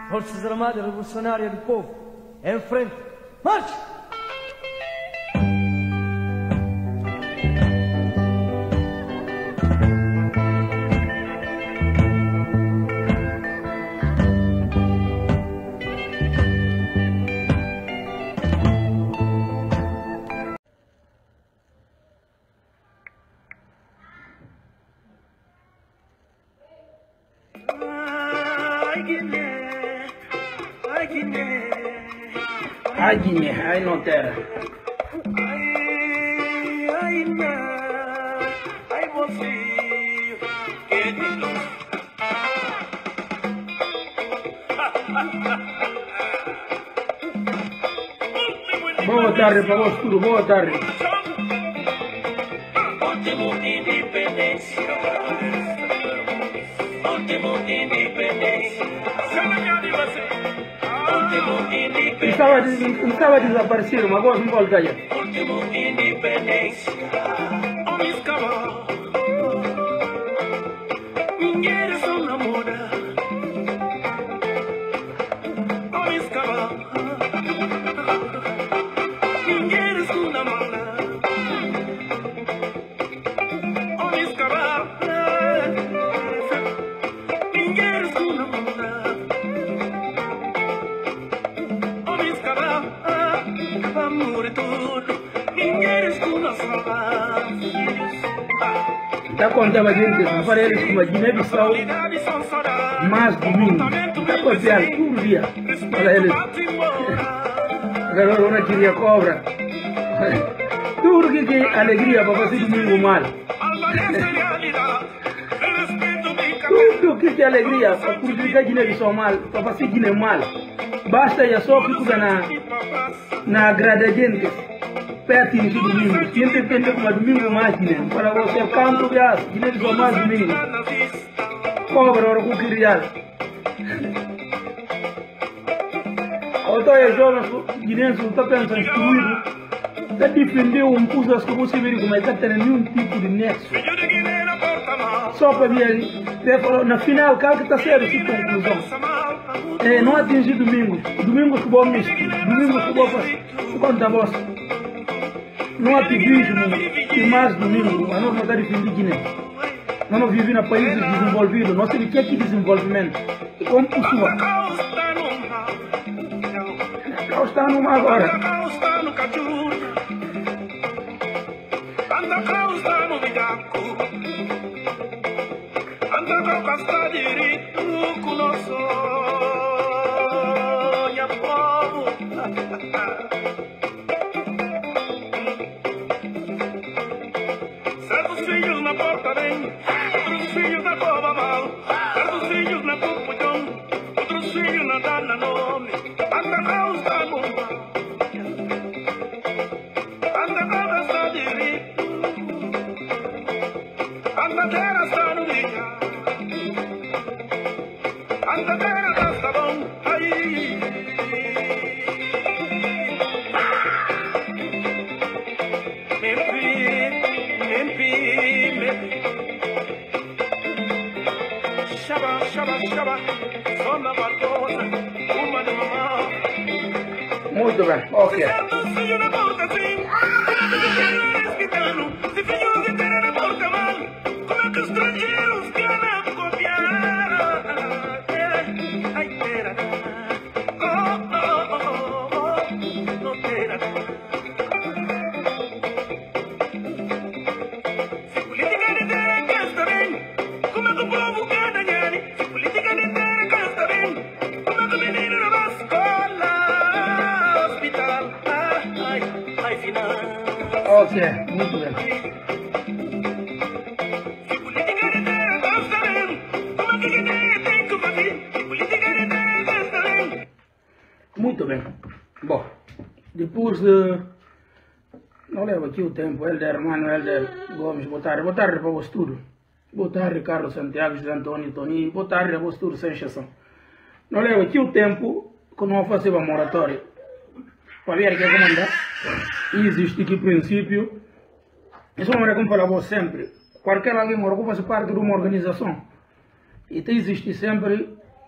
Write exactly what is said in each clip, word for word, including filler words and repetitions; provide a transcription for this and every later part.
Forças Armadas Revolucionárias do Povo, em frente, marche! Ai, Guiné, ai, não terra. Ai, ai, ai, você, que de luz. Boa tarde para vós tudo, boa tarde. Último independência, último independência. Estava, estava desaparecido, mas agora não volta aí. Último independência, homens cavalos, mulheres são namora, homens cavalos, mulheres são namora, homens cavalos, mulheres são namora. Já contava gente, não para eles como a Guiné-Bissau, mas domingo, está copiando todo dia para eles. Agora não queria cobra. Tudo que é alegria para fazer domingo mal. Tudo que é alegria para prejudicar Guiné-Bissau mal, para fazer Guiné mal. Basta ir só ficar na, na grada gente. Perto de domingo, sempre pensa como domingo mais, né? Para você canto de aço, Guiné de mais domingo. Cobra, ora, com criar. Então, é jovem, Guiné, não está pensando excluído. Está defendendo um curso que você vê como é que tem nenhum tipo de nexo. Só para ver, na final, qual que está sendo essa conclusão? É, não atingir domingo. Domingo que vou misto. Domingo que vou fazer. Quanto a voz? Não há ativismo e mais domingo, a nós não está defendendo Guiné. Nós não vivemos em países desenvolvidos, nós temos que aqui desenvolvimento. E como possível? Cá está numa agora. Anda cá está no vidaco, anda cá está direito com nosso povo. Certos filhos na porta bem, outros filhos na cova mal, certos filhos na confusão, outros filhos na dana nome. Anda cá está no mal, anda cá está direito, anda terra está no dia, anda terra está bom, aí. Shaba, shaba, shaba, zona barbosa, uma de mamá. Muito bem, ok. Se filho na porta assim, se filho de ter na porta mal, como é que os estrangeiros querem copiar? Ai, pera, oh, oh, oh, oh, não pera. Se política de ter que está bem, como é que o povo quer ganhar? Se política de ter que está bem, como é que o menino não vai escola, hospital, ai, ai, final. Ok, muito bem. Se política de ter que está bem, como é que Guiné tem que fazer? Se política de ter que está bem. Muito bem. Bom, depois de... Não leva aqui o tempo, Helder, mano, Helder Gomes, boa tarde. Boa tarde para vocês tudo. Boa tarde, Carlos Santiago, José Antônio, Tony. Boa tarde a vocês tudo, sem exceção. Não leva aqui o tempo que não fazer uma moratória. Para ver que é comandar. Existe aqui princípio. Isso não é como falar sempre. Qualquer alguém mora, fazer parte de uma organização. E tem existe sempre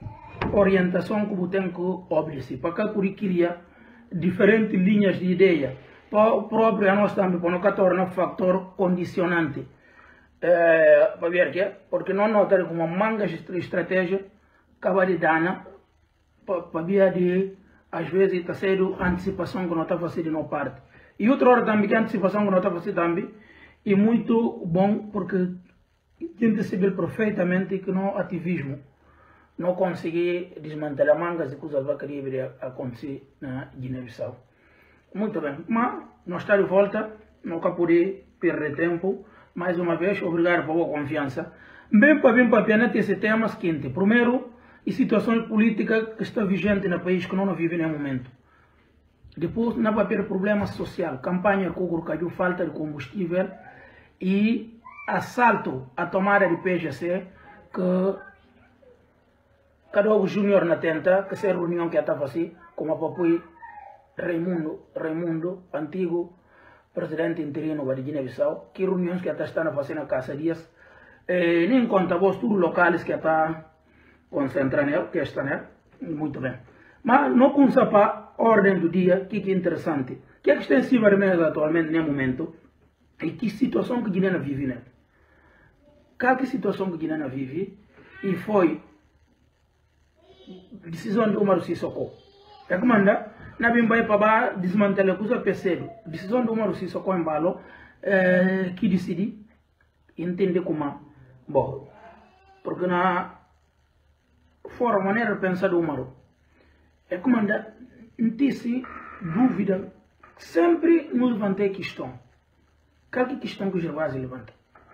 orientação que você tem que obedecer. Para cá, por queria diferentes linhas de ideia. Para o próprio, nós também, para não tornar fator condicionante. É, para ver que porque não notar como uma manga de estratégia acaba de dar para ver de às vezes está sendo antecipação que não está fazendo na parte e outra hora também que a antecipação que não está fazendo também é muito bom porque tem de saber perfeitamente que no ativismo não conseguir desmantelar mangas e coisas que queria acontecer na Guiné-Bissau. Muito bem, mas nós estamos de volta, não vamos poder perder tempo. Mais uma vez, obrigado pela confiança. Bem para bem para pena esse tema seguinte. Primeiro, a situação política que está vigente no país que não vive nesse momento. Depois, não vai ter problema social, campanha com o caiu, falta de combustível e assalto à tomada de P G C que cada um júnior na tenta, que essa reunião que está fazendo, como a papai Raimundo, Raimundo, antigo presidente interino da Guiné-Bissau, que reuniões que está estando fazendo na Casa Dias, eh, nem conta vos tudo locais que está concentrando, que está, né? Muito bem. Mas não conta para a ordem do dia, que é interessante. O que é que está em cima de mesa atualmente, nesse momento, e que situação que a Guiné vive, né? Qual situação que a Guiné vive, e foi decisão de Umaru Sissoko. É que manda, na bimba para desmantelar coisa percebe. Decisão do Umaru Sissoko em balo, eh, que decide entender como, bom, porque na fora maneira de pensar do Umaru, é que manda, não tem dúvida, sempre nos levantei questão. Qual é a questão que o Gervásio levanta?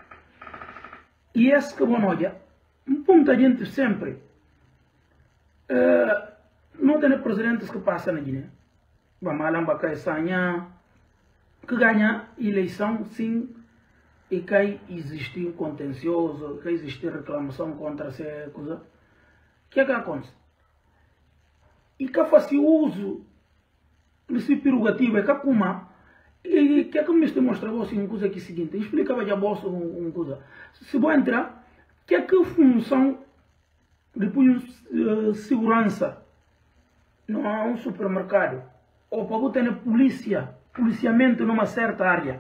E esse que bom olha, um ponto a gente sempre, uh, não tem presidentes que passam na Guiné. Bamalam Bacai Sanha, que ganha eleição sim, e que existe um contencioso, que existe reclamação contra essa coisa. O que é que acontece? E que faz uso desse prerrogativo, é que como, e que é que me mostra você uma coisa aqui seguinte, explicava já você uma coisa. Se vou entrar, que é que função depois uh, segurança não há um supermercado ou para ter polícia, policiamento numa certa área.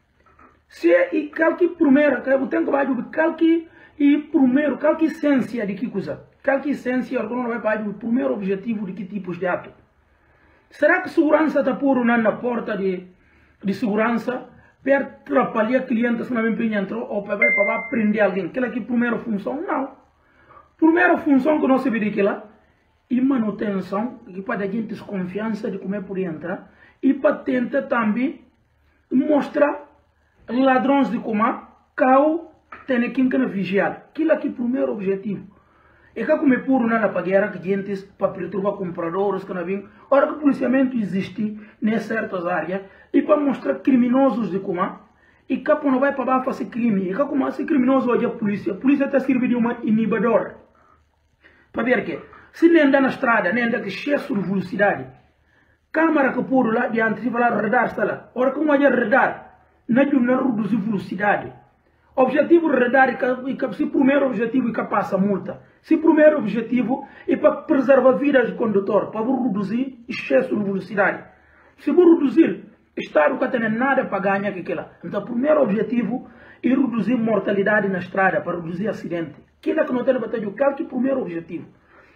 Se e qualquer primeiro, que eu tenho que vai do qualquer e primeiro, qualquer essência de que coisa, qualquer essência, não vai para o primeiro objetivo de que tipos de ato. Será que segurança está por na porta de de segurança para atrapalhar clientes que não vem entrou ou para para prender alguém? Aquela que primeira função não. Primeira função que nós sabemos que lá e manutenção, que para a gente desconfiança de como é por entrar, e para tentar também mostrar ladrões de como cau tem quem que não vigiar. Aquilo aqui é o primeiro objetivo. É que como é puro na pagueira que gente para perturbar compradores que não vêm. Ora que o policiamento existe em certas áreas e para mostrar criminosos de como e que não vai para fazer crime. E que como esse criminoso hoje a polícia, a polícia está servindo de uma inibidor. Para ver que se nem anda na estrada, nem anda que excesso de velocidade, câmara que pôr lá diante de falar radar está lá. Ora como é radar, não é reduzir velocidade. Objetivo radar é que se o primeiro objetivo é que passa multa. Se o primeiro objetivo é para preservar vidas do condutor, para reduzir excesso de velocidade. Se vou reduzir, o Estado não tem nada para ganhar com aquilo. Então o primeiro objetivo é reduzir mortalidade na estrada, para reduzir acidente. Aquilo é que não tem batalha, qual que é o primeiro objetivo?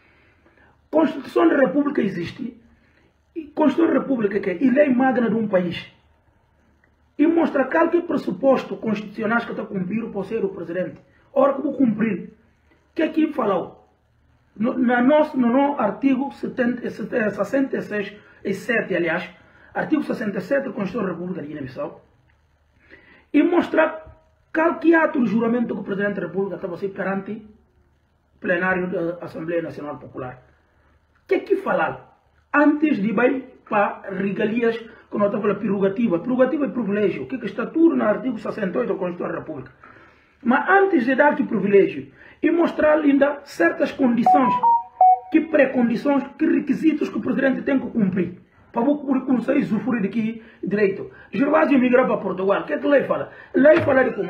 Constituição da República existe. E Constituição da República que é a lei magna de um país. E mostra qual que é o pressuposto constitucional que está a cumprir para ser o presidente. Ora que vou cumprir. O que é que falou? No, na nosso, no nosso artigo sessenta e seis e sete, aliás, artigo sessenta e sete da Constituição da República de Guiné-Bissau, e mostra qual que é ato de juramento que o presidente da República estava a ser perante o plenário da Assembleia Nacional Popular. O que é que falar? Antes de ir para regalias, que nós estamos falando prerrogativa. Prerrogativa é privilégio, que está tudo no artigo sessenta e oito da Constituição da República. Mas antes de dar que privilégio, e mostrar ainda certas condições, que pré-condições, que requisitos que o presidente tem que cumprir, para o conseguir usufruir de que direito. Gervásio migrar para Portugal, o que é que a lei fala? A lei fala de como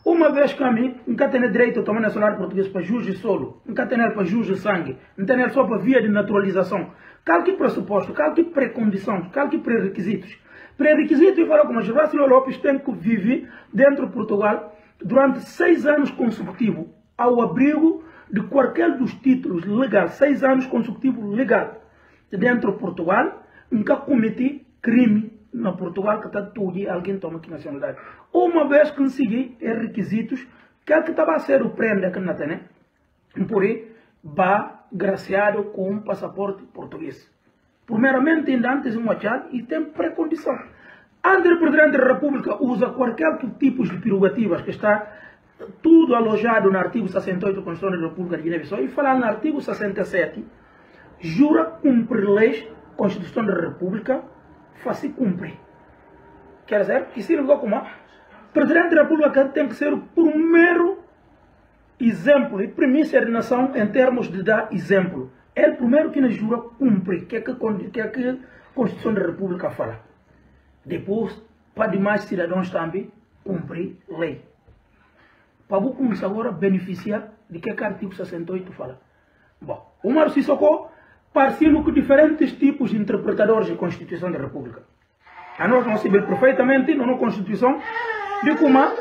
Uma vez que a mim, nunca tem direito a tomar nacional português para juiz de solo, nunca tem para juiz de sangue, não tem só para via de naturalização. Qual que pressuposto, qual que pré-condição, qual que pré-requisitos. Pré-requisito, eu falo como Gervásio Lopes tem que viver dentro de Portugal durante seis anos consecutivos, ao abrigo de qualquer dos títulos legais, seis anos consecutivos legal, dentro de Portugal, nunca cometi crime na Portugal que está tudo alguém toma aqui nacionalidade. Uma vez que consegui os requisitos, que é que estava a ser o prêmio aqui na Tene, por aí, vá graciado com um passaporte português. Primeiramente, ainda antes de marchar, e tem pré-condição. Antes o Presidente da República usa qualquer tipo de prerrogativas que está tudo alojado no artigo sessenta e oito da Constituição da República de Guiné-Bissau e falar no artigo sessenta e sete, jura cumprir leis, Constituição da República, faz-se cumprir. Quer dizer, que se ligou como o Presidente da República tem que ser o primeiro exemplo e primícia de nação em termos de dar exemplo. É o primeiro que nos jura cumprir, que é que, que, é que a Constituição da República fala. Depois, para demais cidadãos também, cumprir lei. Para você começar agora a beneficiar de que, é que o artigo sessenta e oito fala. Bom, o Mário Sissoko partimos com diferentes tipos de interpretadores da Constituição da República. A nós não se vê perfeitamente na Constituição de como o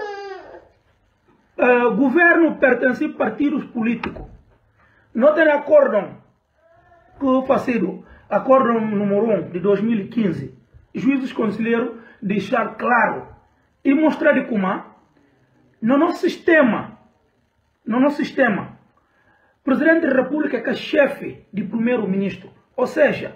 uh, governo pertence a partidos políticos. Não tem acordo que fazido, acordo número um de dois mil e quinze, juízes conselheiros deixar claro e mostrar de como no nosso sistema, no nosso sistema, o Presidente da República é chefe de primeiro-ministro. Ou seja,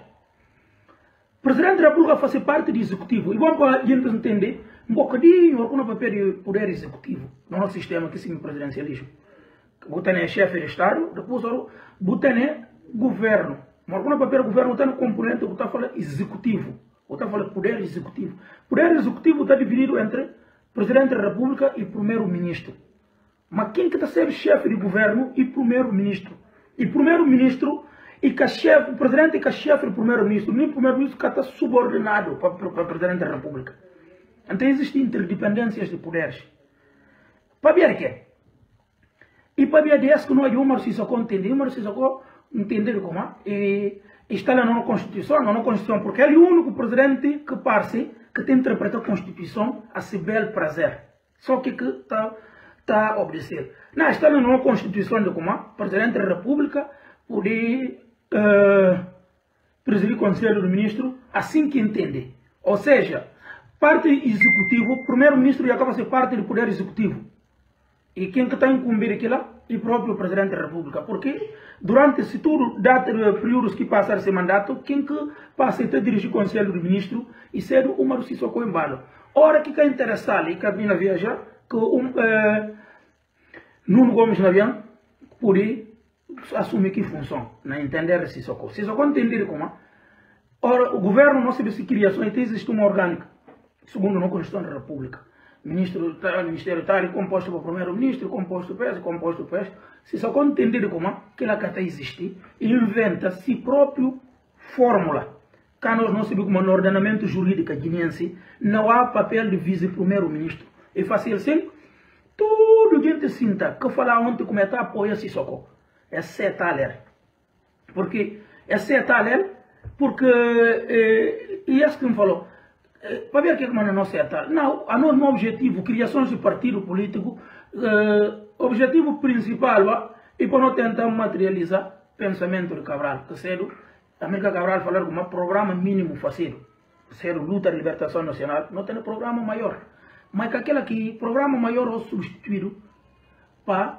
o Presidente da República faz parte do Executivo. E vamos para a gente entender um bocadinho no papel de poder executivo no nosso sistema que se presidencialismo. Você é chefe de Estado, depois você é governo. Mas no papel do governo tem um componente que está falando executivo. Está falando poder executivo. Poder executivo está dividido entre Presidente da República e Primeiro-Ministro. Mas quem que está sendo chefe de governo e Primeiro-Ministro? E Primeiro-Ministro e que chefe, o Presidente e que chefe do Primeiro-Ministro. Nem o Primeiro-Ministro que está subordinado para o Presidente da República. Então existem interdependências de poderes. Para ver que e para ver desse que nós, o Mário Sissoko entende, o Mário Sissoko entende como e está lá na Constituição, na Constituição, porque ele é o único presidente que parece que tem interpretado a Constituição a seu bel prazer. Só que está tá a obedecer. Não, está lá na Constituição de como o Presidente da República poder uh, presidir o Conselho do Ministro assim que entende. Ou seja, parte executivo, o Primeiro-Ministro já acaba de ser parte do Poder Executivo. E quem que está incumbido aqui lá? E próprio Presidente da República. Porque durante esse tudo, data períodos que passaram esse mandato, quem que passa a dirigir o Conselho do Ministro e ser o Mário Sissoko embalo. Ora que é interessante e que a minha viajar, que um, eh, Nuno Gomes Navian poder assumir que função, na entender Sissoko. Sissoko entender como ora, o governo não se vê se criação e existe uma orgânica, segundo a Constituição da República. Ministro, Ministério está composto por primeiro-ministro, composto por esse, composto por esse. Se só entender como que ela está existir, inventa si próprio fórmula. Quando nós não sabemos como no ordenamento jurídico guineense, não há papel de vice-primeiro-ministro. E fácil assim, tudo que a gente sinta, que falar ontem como é que apoia Sissoko, é seta a ler. Porque é seta a ler, porque, eh, e esse que me falou, para ver o que é que não é tal. Não, a nosso objetivo, criação de partido político, uh, objetivo principal é para não tentar materializar o pensamento de Cabral. Que cedo, a América Cabral falar como um programa mínimo fazer, ser luta de libertação nacional, não tem programa maior. Mas que aquele que programa maior é substituído para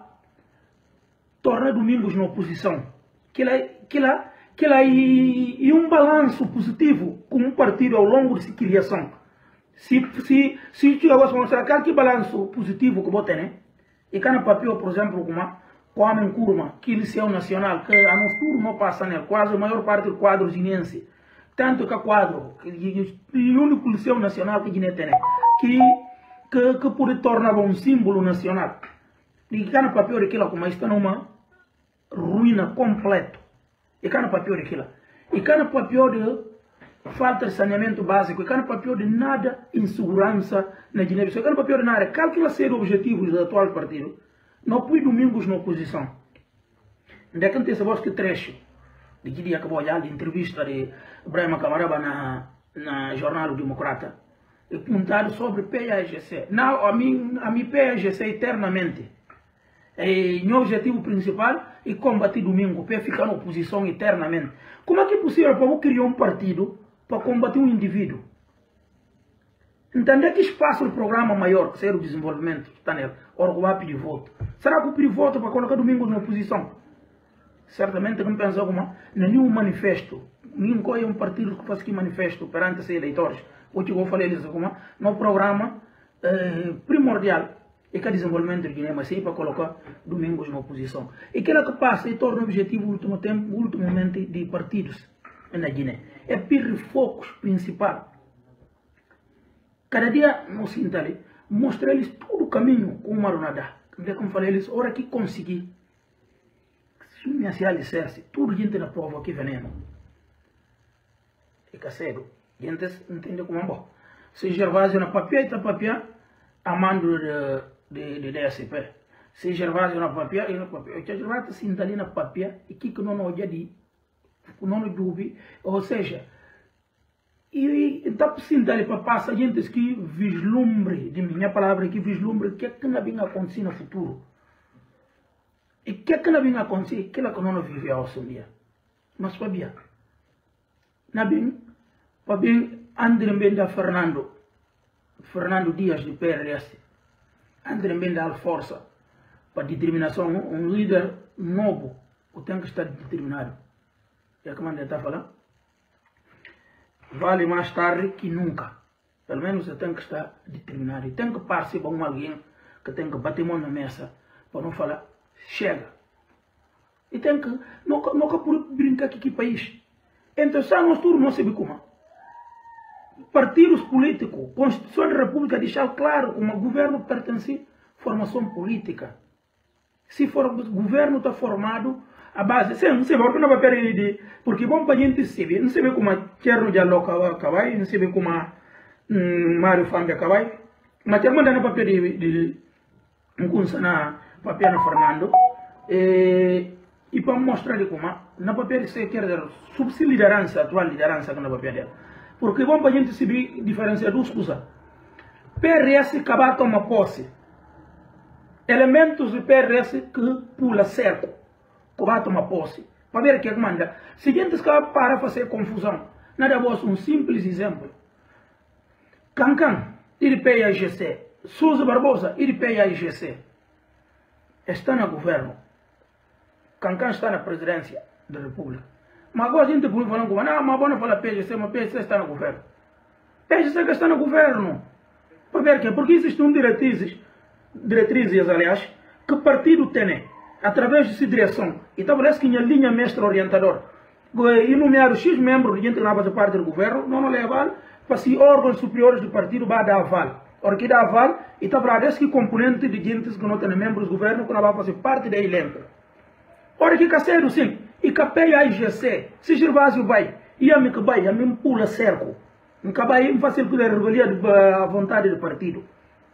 tornar Domingos na oposição. Que lá, que lá que lá e, e um balanço positivo com um partido ao longo de sua criação. Se se se tu agora mostrar que balanço positivo que você tem, e cada papel, por exemplo, como Kwame Nkrumah, que liceu nacional, que a nosso turno não passa nele, quase a maior parte do quadro guineense, tanto que a quadro, que o único liceu nacional que Guiné tem, que que que pode tornar um símbolo nacional. E cada papel daquilo como está numa ruína completa. E cada papel daquilo. E cada papel de falta de saneamento básico, e cada papel de nada insegurança na Guiné-Bissau, cada papel de nada, calcula ser objetivos do atual partido, não põe domingos na oposição. Onde é que tem essa voz que trecho, de que dia acabou já de entrevista de Ibrahim Camaraba na, na Jornal Democrata, e perguntado sobre P A G C. Não, a mim, a mim P A G C eternamente. E meu objetivo principal é combater domingo, para ficar na oposição eternamente. Como é que é possível para eu criar um partido para combater um indivíduo? Entender que espaço do programa maior, que seja o desenvolvimento, está nele, ora vai pedir voto. Será que eu pedir voto para colocar domingo na oposição? Certamente não pensa como nenhum manifesto, nenhum é um partido que faz aqui manifesto perante os eleitores. O que eu falei isso como no programa eh, primordial é que o desenvolvimento do Guiné, mas sim para colocar domingos na oposição. E que ela que passa e torna o objetivo último tempo, ultimamente de partidos na Guiné. É per foco principal. Cada dia no sinta ali, mostra eles todo o caminho com o Marunadá. Como falei eles, hora que conseguir, se me se alicerce, tudo gente na prova que veneno. É caseiro. Gente entende como é bom. Se Gervásio na papia, está papia, amando de, de, de D S P. Se Gervásio na papia, e na papia. O que Gervásio se ali na papia, e que não olha de, não dúvida, ou seja, e então se ali para passar gente que vislumbre, de minha palavra, que vislumbre o que é que não vai acontecer no futuro. E o que é que não vai acontecer, aquilo que não vive hoje em dia. Mas papia. Na bem, para bem, André Mbenda Fernando, Fernando Dias de P R S, André Mbenda Alforça, para determinação, um líder novo, que tem que estar determinado. É como ele está falando? Vale mais tarde que nunca. Pelo menos você tem que estar determinado. E tem que participar com alguém que tem que bater mão na mesa, para não falar, chega. E tem que, nunca, nunca por brincar aqui que país. Então, se nós tudo não sabemos como. Partidos políticos, Constituição da República deixa claro como o governo pertence à formação política. Se for, o governo está formado a base, se não sei porque não vai perder, porque bom para a gente saber, não sei como a Cherno Diallo acabou, não sei como a Mário Fambi acabou, mas tem mandado para perder de um curso na papel na Fernando, e, e para mostrar de como na papel se quer dizer subsídio liderança, atual liderança na papel dela. Porque bom para a gente saber diferenciar duas coisas. P R S acaba de tomar posse. Elementos do P R S que pula cerco. Que vai tomar posse. Para ver o que é que manda. Seguinte, para fazer confusão. Nada voz um simples exemplo. Cancan, ele P A G C. Souza Barbosa, ele P A G C. Está no governo. Cancan está na presidência da República. Mas agora a gente pode falar como, não, mas vamos falar P G C, mas P G C está no governo. P G C que está no governo. Para ver o quê? Porque existem diretrizes, diretrizes, aliás, que o partido tem, através de sua direção. E parece que a linha mestra orientador. E nomear os X membros de gente que não faz parte do governo, não leva aval, para se órgãos superiores do partido vai dar aval. Ora que dá aval, e parece que componente de gente que não tem membros do governo, que não vai fazer parte da elenco. Ora que caseiro, sim. E que a P A G C, se Gervásio vai, e a mim que vai, a mim pula cerco. Não vai fazer a revelia a vontade do partido.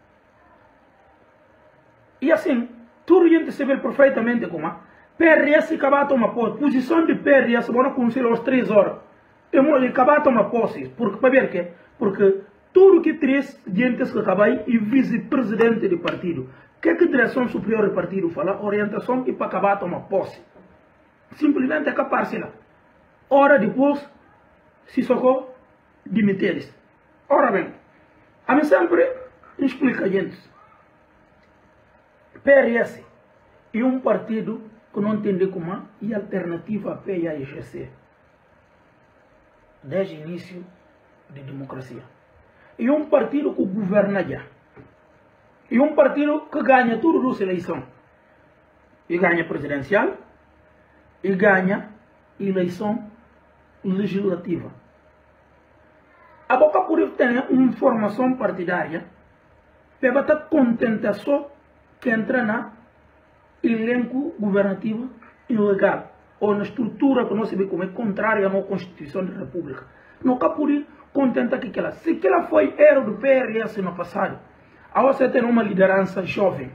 E assim, tudo a gente se vê perfeitamente como a P R S acaba de tomar posse. Posição de P R S, vão conselho às três horas. E acaba de tomar posse. Porque, para ver que? Porque tudo que três gente que acaba e vice-presidente do partido. O que é que a direção superior do partido fala? Orientação e para acabar de tomar posse. Simplesmente é que parcela. Ora depois, se socorro, demitir-se. Ora bem, a mim sempre explica a gente. P R S é um partido que não entende como é alternativa a P A G C. Desde o início da democracia. É um partido que governa já. É um partido que ganha tudo as eleições. E ganha presidencial. E ganha eleição legislativa. A boca por isso tem uma formação partidária para estar contenta só que entra na elenco governativo ilegal ou na estrutura que não se vê como é contrária à Constituição da República. Não cá por contenta que ela. Se ela foi erro do P R S no passado, a você tem uma liderança jovem.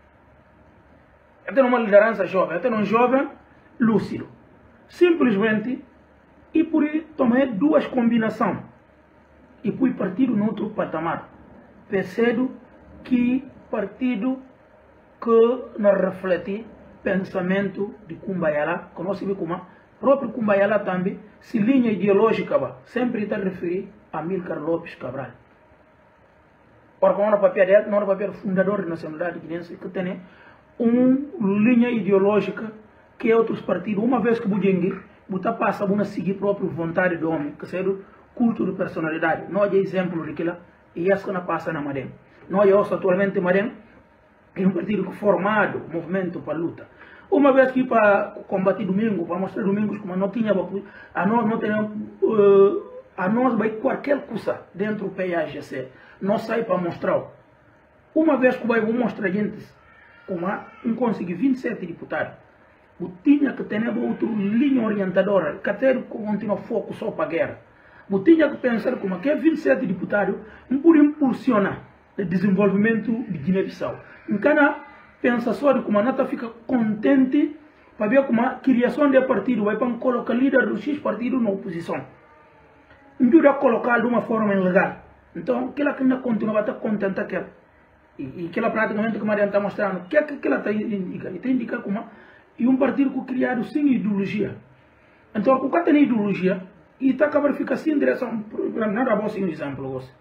Tem uma liderança jovem, tem um jovem lúcido. Simplesmente, e por aí tomei duas combinações. E fui partido no outro patamar. Percebo que partido que não reflete pensamento de Kumbayala, que nós sabemos como o próprio Kumbayala também, se linha ideológica, sempre está a referir a Amílcar Lopes Cabral. Ora, como no papel dele, no papel fundador da Nacionalidade Guinense, que tem uma linha ideológica que outros partidos, uma vez que o Bujengue, você passa a seguir a própria vontade do homem, que é o culto de personalidade. Não é exemplo daquilo, e isso que não passa na Marém. Não é atualmente Marém, é um partido formado, movimento para a luta. Uma vez que para combater domingo, para mostrar domingos como não tinha, a nós não temos, uh, a nós vai qualquer coisa dentro do P A G C, nós sai para mostrar. Uma vez que vai mostrar a gente como um conseguir vinte e sete deputados, o tinha que ter outra linha orientadora, que até continua foco só para a guerra. O tinha que pensar como que vinte e sete deputados não por impulsionar o desenvolvimento de Guiné-Bissau. Então, pensa só de como a Nata fica contente para ver como a criação de partido vai para colocar líder do X partido na oposição. Não dá colocar de uma forma ilegal. Então, que ela ainda continua a estar contente que e, e que ela praticamente como a gente está mostrando, o que é que ela está indicando? Está indicando como e um partido que criado sem ideologia. Então, o que tem ideologia e está acabando ficar sem direção, nada bom sem um exemplo você.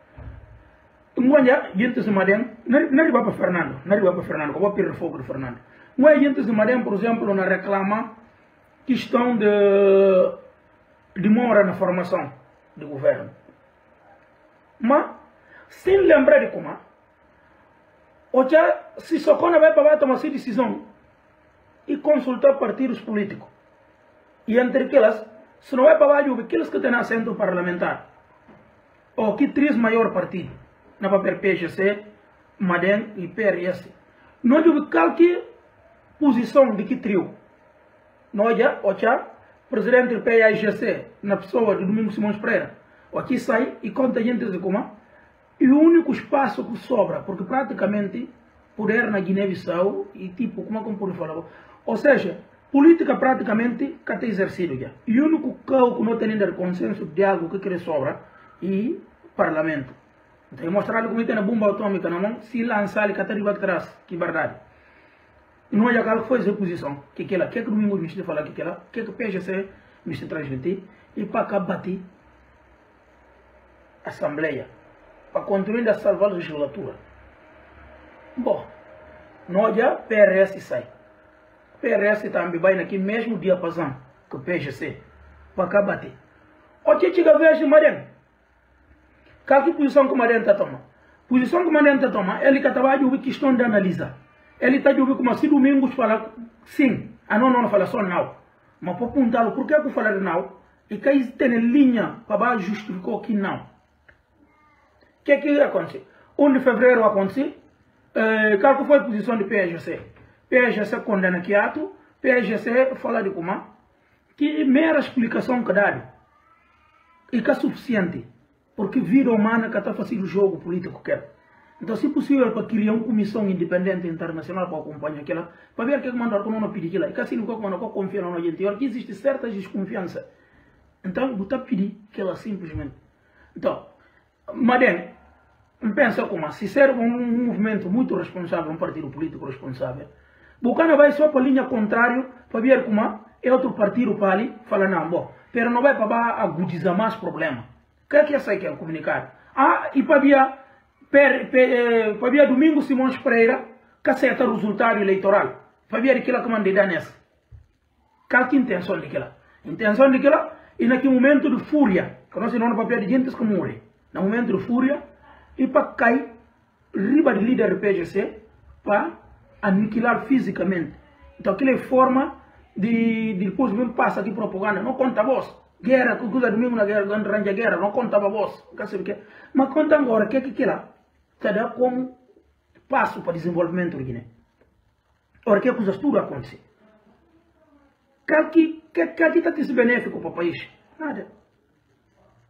Ngoja gente de Madem, não vai para Fernando, não vai para Fernando, eu vou perder fogo de Fernando. Ngoja gente de Madem, por exemplo, na reclama questão de demora na formação do governo. Mas, sem lembrar de como, ou já, se só quando vai para tomar essa decisão e consultar partidos políticos, e entre aquelas, se não vai para baixo, aqueles que têm assento parlamentar, ou que três maior partido, na papel P G C, Madem e P R S, não houve qualquer posição de que trio. Nós já, ou já, presidente do P A G C, na pessoa de Domingos Simões Pereira, aqui sai e conta a gente de como, e o único espaço que sobra, porque praticamente poder na Guiné-Bissau, e tipo, como é que eu posso falar? Ou seja, política praticamente que está exercido já. E o único cargo que não tem ainda consenso de algo que quer sobra, e parlamento. Então, mostrar como tem a bomba atômica na mão, se lançar ele que está de atrás, que verdade. Não é aquela que foi a posição, que aquela, que é que o domingo me fala que aquela, que é que o P G C me transmitir, e para cá bater a Assembleia, para continuar a salvar a legislatura. Bom, nós já P R S sai. P R S também vai naquele mesmo diapasão que o P G C, para cá bater. O que chega a ver de Madem? Qual que posição que o Madem está tomando? Posição que o Madem está tomando, ele que estava a questão de analisar. Ele está a ouvir como se Domingos fala sim, a não não fala só não. Mas para apontar, por que eu falo de não? E que aí tem linha para justificar que não. O que é que aconteceu? um de fevereiro aconteceu, eh, qual que foi a posição do P A G C? P A G C condena que ato, P A G C fala de como que mera explicação que dá e que é suficiente, porque vida humana que está fazendo o jogo político que é. Então, se possível, para criar uma comissão independente internacional para acompanhar aquela, para ver o que é que mandar quando não pedir aquilo, e que assim não não confia na gente, e que existe certa desconfiança. Então, você pedir que ela simplesmente. Então, Madem, pensa como, se ser um, um movimento muito responsável, um partido político responsável, Bucana vai só para a linha contrária, para ver como é outro partido para ali, fala não, bom, pero não vai para agudizar mais problema. O que é que essa quer comunicar? Ah, e para ver para ver Domingos Simões Pereira que acerta o resultado eleitoral. Para ver aquilo que manda dar nessa. Qual que é a intenção daquela? A intenção daquela é naquele momento de fúria, que nós não papel de gente que morre. No momento de fúria, e para cair riba de líder do P G C para aniquilar fisicamente. Então aquela é forma de, de depois mesmo passa de propaganda. Não conta a voz. Guerra, que usa domingo na guerra, quando arranja guerra, não conta a voz. Mas conta agora, o que é que ela está como passo para o desenvolvimento do Guiné. Ora, que coisas tudo acontece. O que está sendo benéfico para o país? Nada.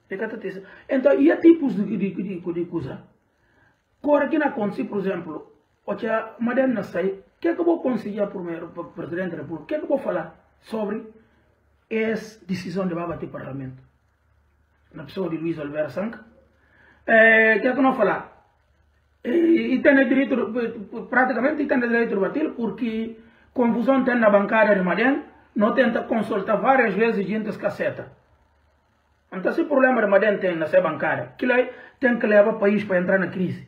Então, e há tipos de, de, de, de, de coisa. Agora, que não acontece, por exemplo, o que a Madame sai, o que é que eu vou conseguir para o Presidente da República? O que é que eu vou falar sobre essa decisão de bater o Parlamento? Na pessoa de Luís Oliveira Sanca. O é, que é que eu não vou falar? E, e tem direito, praticamente tem direito de bater, porque confusão tem na bancada de Madame, não tenta consultar várias vezes gente que casseta. Então, se o problema de Madame tem nessa bancada, que aí tem que levar o país para entrar na crise.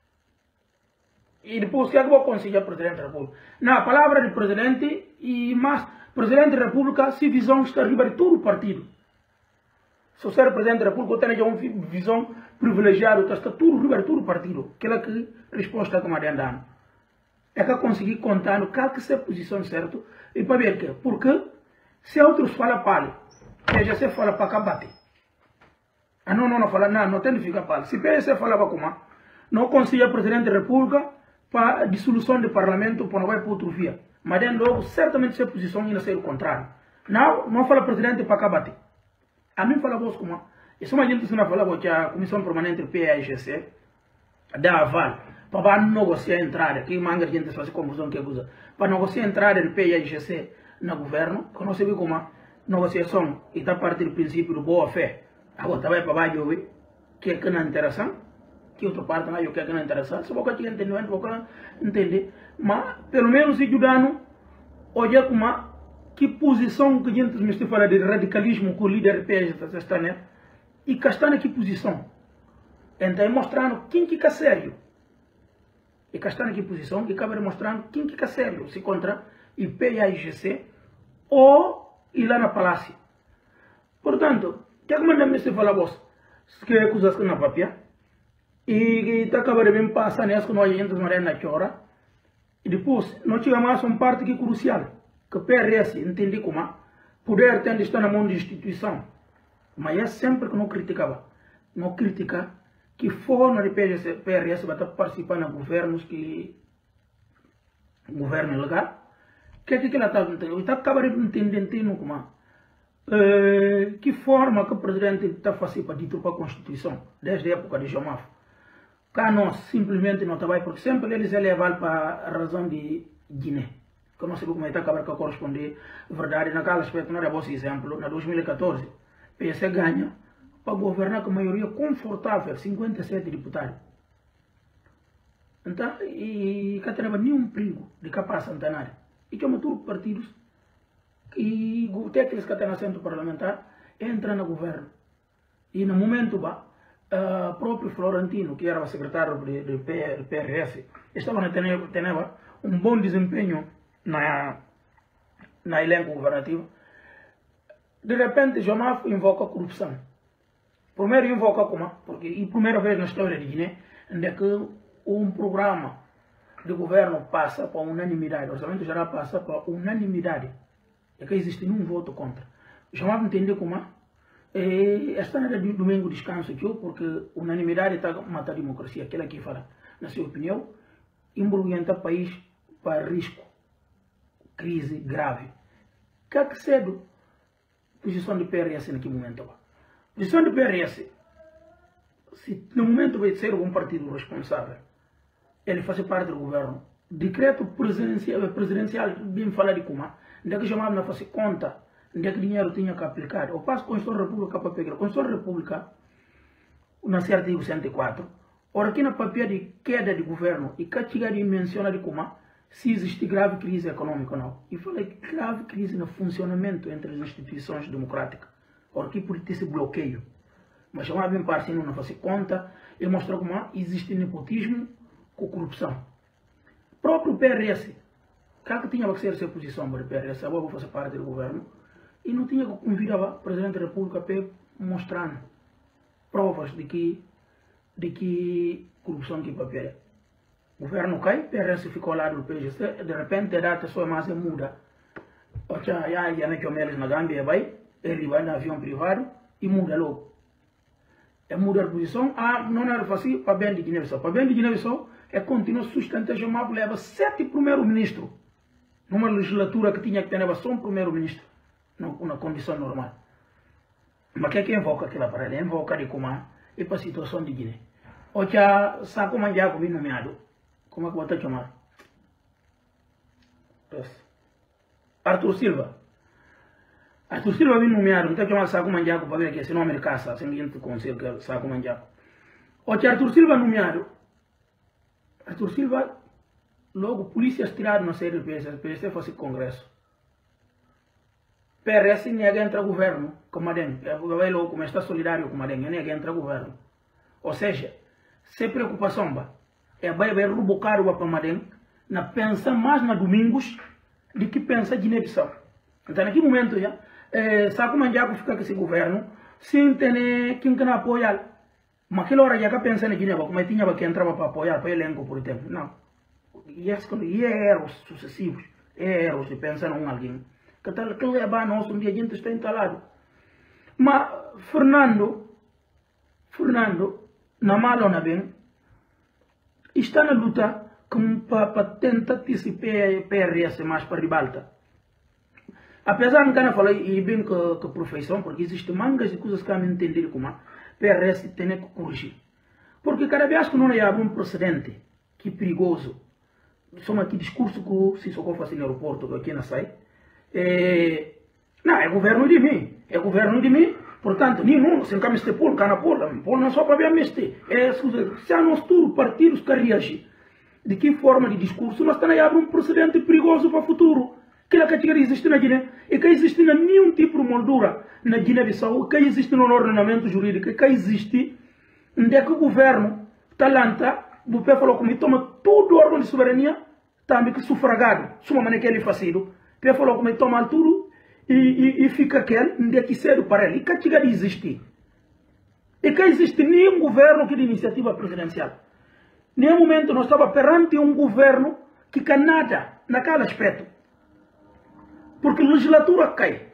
E depois, o que é que eu vou conseguir o Presidente da República? Na palavra do Presidente, e mais, Presidente da República, se visão está arriba de todo o partido. Se você é Presidente da República, eu tenho uma visão privilegiada, está tudo arriba de todo o partido. Aquela que resposta que Madame dá. É que eu consegui contar no qual que é a posição certa. E para ver que, porque se outros falam para ele, já se fala para cá bater. Ah, não, não, não fala, não, não tem de ficar para ele. Se P S C falava como, não conseguia Presidente da República para a dissolução do Parlamento, para não vai para outro via. Mas dentro certamente se posição ainda ser o contrário. Não, não fala Presidente para cá bater. A mim fala vos como, isso uma gente que não fala que a Comissão Permanente do P A G C dá aval para negociar a entrada, que manga gente faz confusão que usa, para negociar a entrada do P A G C no governo, que não se vê como negociação e está parte do princípio de boa fé. Agora está vai para baixo, que é que não é interessante, que outra parte não é que é que não é interessante, se você entender, não você entender, mas pelo menos se ajudando, olhar como que posição que a gente me fala de radicalismo que o líder do P A G C está, né? E que está em que posição. Então, mostrando quem que é sério. E que está em que posição, e acaba mostrando quem que é sério, se contra o P A G C ou ir lá na palácio. Portanto, o que é que manda-me se falar vos? Que é coisas que não papia. E está acabando de passar nessa que nós entramos na chora. E depois, nós chegamos a uma parte que é crucial. Que o P R S entende como poder tem de estar na mão da instituição. Mas é sempre que não criticava. Não critica que forma de P R S vai estar participando em governos que governo legal. O que é que ela está entendendo? Está acabando de entender como Uh, que forma que o Presidente está fazendo para deturpar a Constituição, desde a época de Jomaf. Cá nós simplesmente não trabalhamos, porque sempre eles levam para a razão de Guiné. Que não sei como é que está a corresponder. Verdade, naquele aspecto, não é bom exemplo, na dois mil e quatorze, o P S ganha para governar com maioria confortável, cinquenta e sete deputados. Então, e cá não nenhum perigo de capaz centenário. E que é tudo partidos. E o técnico que está no centro parlamentar entra no governo. E no momento, o uh, próprio Florentino, que era o secretário do P R S, estava tendo um bom desempenho na, na elenco governativo. De repente, Jomaf invoca a corrupção. Primeiro invoca como? Porque é a primeira vez na história de Guiné onde que um programa de governo passa para unanimidade, o orçamento geral passa para unanimidade. É que existe nenhum voto contra. Já vamos entender como é. Esta não é de domingo de descanso aqui, porque unanimidade está a matar a democracia. Aquela que fala, na sua opinião, embrulhando o país para risco, crise grave. Que é que cedo posição do P R S naquele momento? Posição do P R S, se no momento vai ser um partido responsável, ele faz parte do governo. Decreto presidencial, presidencial bem falar de como onde é que chamava não fazer conta, onde é que o dinheiro tinha que aplicar. O passo Constituição da República para pegar. A Constituição da República, no artigo cento e quatro, ora aqui na papel de queda de governo, e cá chega e menciona de como se existe grave crise econômica ou não. E fala que grave crise no funcionamento entre as instituições democráticas. Ora aqui pode ter esse bloqueio. Mas chamava bem parecido não fazer conta, e mostrou como existe nepotismo com corrupção. O próprio P R S, que tinha que ser a sua posição para o P R S, agora vou fazer parte do governo, e não tinha que convidar o Presidente da República para mostrar provas de que, de que corrupção que papel. O governo cai, o P R S ficou ao lado do P G C, de repente a data só mais muda. O que já ia meter na Gâmbia, vai, ele vai no avião privado e muda logo. É mudar a posição, ah, não era fácil para bem de Guiné-Bissau. Para bem de Guiné-Bissau, é continuar sustentando, chamava, leva sete primeiros-ministros. Numa legislatura que tinha que ter só um primeiro-ministro, na condição normal. Mas que é que invoca aquela para ele? Invoca de como é para a situação de Guiné. Ou já sabe como é que nomeado? Como é que vai chamar? Arthur Silva. Arthur Silva vem nomeado, não tem que chamar Saco Mandiaco para ver aqui, senão ele caça, sem gente conselho que Saco Mandiaco. Ou que Arthur Silva nomeado, Arthur Silva, logo, polícias tiraram na série do P S, o P S faz congresso. P R S nega entra governo, como Adem, vai logo começar solidário com Adem, nega entra governo. Ou seja, sem preocupação, ba, é vai ver rubocar o Apamadem, na pensa mais na domingos, do que pensa Guiné-Bissau. Então, naquele momento, já, é, Saco Mandiaco fica com esse governo, sem ter quem que não apoiar. Mas aquela hora já que pensa na Guiné, como tinha que entrar para apoiar, para elenco, por exemplo. Não. E é erros sucessivos, é erros de pensar em alguém. Que tal que leva nós um dia a gente está instalado. Mas Fernando, Fernando, na mala ou na bem, está na luta para tentar antecipar P R S mais para ribalta. Apesar de que eu falei bem que a profissão, porque existem mangas de coisas que eu não entendi como P R S tem que corrigir. Porque cada vez que não há um precedente que é perigoso, só aqui discurso que se socorro faz no aeroporto, que aqui não sai, é, não, é governo de mim, é governo de mim, portanto, nenhum, sem caminho de pôr, cana pôr, pôr não só para ver a meste, é, se há nós tudo partidos que reagem, de que forma de discurso, nós estamos a abrir um precedente perigoso para o futuro. Aquilo que existe na Guiné, e que existe na nenhum tipo de moldura na Guiné-Bissau, que existe no ordenamento jurídico, que existe, onde é que o governo talanta, o pé falou comigo, toma todo o órgão de soberania, também que sufragado, suma maneira que ele faz isso, o pé falou comigo, toma tudo, e, e, e fica aquele, onde é que cedo para ele, e que chega de existir. E que existe nenhum governo que de iniciativa presidencial. Nenhum momento nós estávamos perante um governo que quer nada naquele aspecto. Porque a legislatura cai.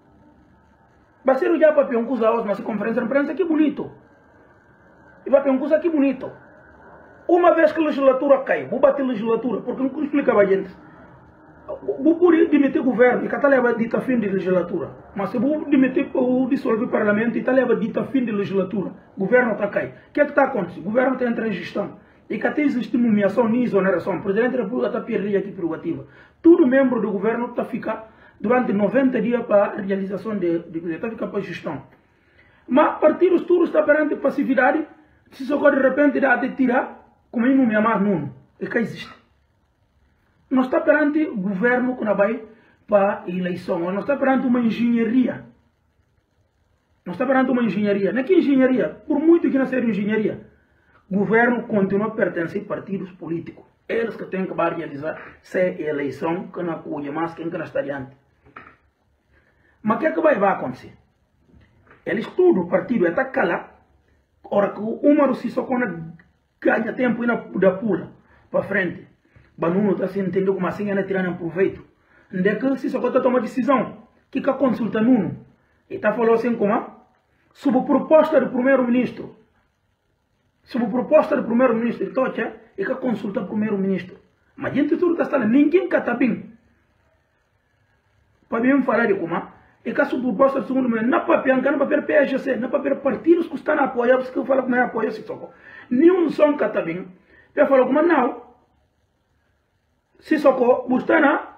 Vai ser já para um coisa hoje, mas a conferência de imprensa, que bonito. E vai para um coisa que bonito. Uma vez que a legislatura cai, vou bater a legislatura, porque não explicava a gente. Vou poder demitir o governo, e que leva dita fim de legislatura. Mas se vou demitir ou dissolver o parlamento, e leva dita fim de legislatura, o governo está cai. O que é que está acontecendo? O governo está entrando em gestão. E que até existe nomeação nem exoneração. O presidente da República está perdendo aqui prerrogativa. Todo membro do governo está a ficar durante noventa dias para a realização de, de, de está a ficar para a gestão. Mas partidos todos estão perante passividade, se só de repente dá de tirar, como não me amar nuno. E que existe. Nós estamos perante o governo que vai para a eleição. Nós estamos perante uma engenharia. Nós estamos perante uma engenharia. Não é que engenharia? Por muito que não seja engenharia. O governo continua a pertencer a partidos políticos. Eles que têm que realizar se a eleição que não acolhe mais quem que não está diante. Mas o que é que vai, vai acontecer? Eles tudo, o partido está calado. Ora que o Umaru se só quando ganha tempo e não dá pula para frente. Banuno está se entendendo como assim ainda tirando proveito. Onde é que se só quando toma decisão? Que que a consulta Nuno? E está falando assim como? Sob proposta do primeiro-ministro. Sob proposta do primeiro-ministro, então, é que consulta o primeiro-ministro. Mas a gente tudo está falando, ninguém está bem. Para mim falar de como, é que a sob proposta do segundo-ministro, não para piancar, não para P S C, não para partidos que estão a apoiar, porque eu falo como é apoio, se socorro. Nenhum som que está bem. Eu falo como, não. Se socorro, você está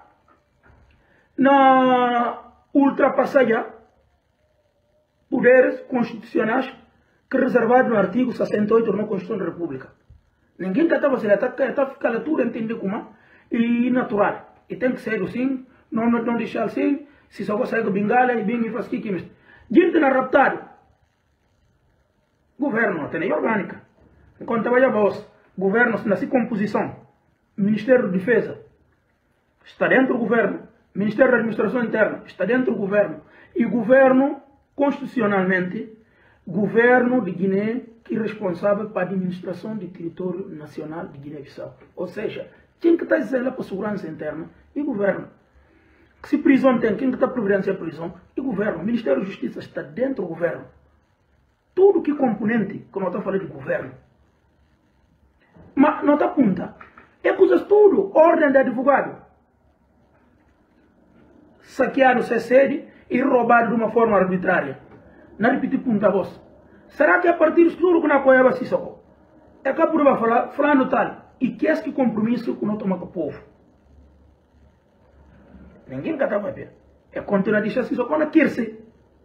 na ultrapassagem poderes constitucionais que reservado no artigo sessenta e oito da Constituição da República. Ninguém que estava sendo está ficando tudo entender como e natural. E tem que ser assim, não, não, não deixar assim, se só consegue bengala e bem e faz que que gente na raptado. Governo não tem lei orgânica. Enquanto vai a voz, governo na composição, Ministério da Defesa está dentro do governo, Ministério da Administração Interna está dentro do governo e o governo constitucionalmente governo de Guiné que é responsável para a administração do território nacional de Guiné-Bissau. Ou seja, quem que está dizendo para a segurança interna e o governo. Se prisão tem, quem que está providenciando a prisão e o governo. O Ministério da Justiça está dentro do governo. Tudo que é componente, que nós estamos falando de governo. Mas não está aponta. É coisas tudo. Ordem de advogado. Saqueado sem sede e roubado de uma forma arbitrária. na repetir punta voz. Será que a partir do tudo que não apoiava Sissoko? É que a por falar, falando tal, e que é que compromisso que não toma com o povo? Ninguém quer trabalhar bem. É continuar a deixar Sissoko na querse.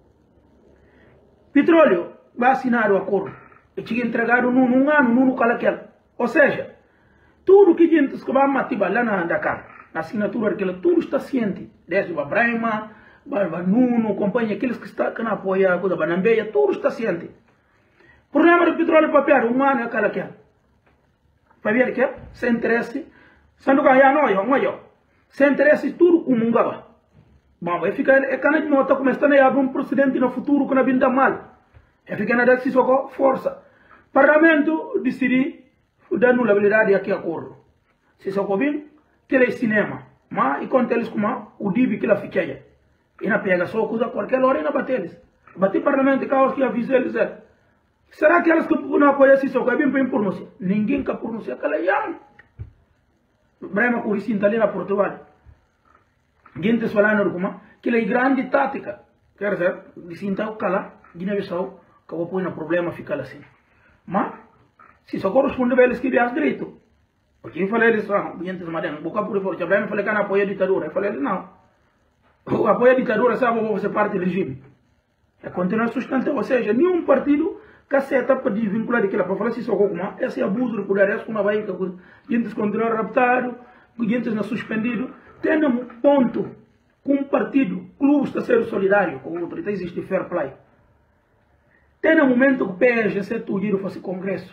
Petróleo vai assinar o acordo. E tinha entregado num, num ano, num calaquel. Ou seja, tudo que a gente vai matar lá na Dakar, na assinatura daquela, tudo está ciente. Desde o Abraima, o Nuno, companhia, aqueles que estão que não apoiam a coisa da Banambeia, tudo está ciente. O problema do petróleo e papel, um ano é calaquel. Para ver que é? Se interesse, se não ganhar, não, não, não. Se interesse, tudo como um gaba. Bom, é ficar, é cana de nota começando a abrir um precedente no futuro que não vinda mal. É ficar na decisão força. Parlamento decidir dar nulabilidade aqui acordo. Se só convém, que é cinema. Mas, e quando eles como o D I B que ela fica aí. E na pega só coisa qualquer hora e na bate eles. Bate parlamento, caos que avisa eles. É. Será que elas que não apoiam se só convém para pronunciar? Ninguém quer pronunciar aquela yam. Brema por isso ali na Portugal. Gente falando como que é grande tática. Quer dizer, de sinta o cala, Guiné-Bissau, que vou pôr no problema ficar assim. Mas, se só corresponde a eles que vias direito. Porque eu falei eles, ah, gente madem, boca por fora, eu falei que não apoia a ditadura. Eu falei, não. O apoio a ditadura, sabe, você parte do regime. É continuar sustentando, ou seja, nenhum partido que aceita para desvincular daquela, para falar se só como, esse abuso do poder, esse como vai, gente continuar raptado, gente não suspendido, tem um ponto com um partido, clube está sendo solidário com o outro, então existe fair play. Tem um momento que o P S G se tudo fosse congresso.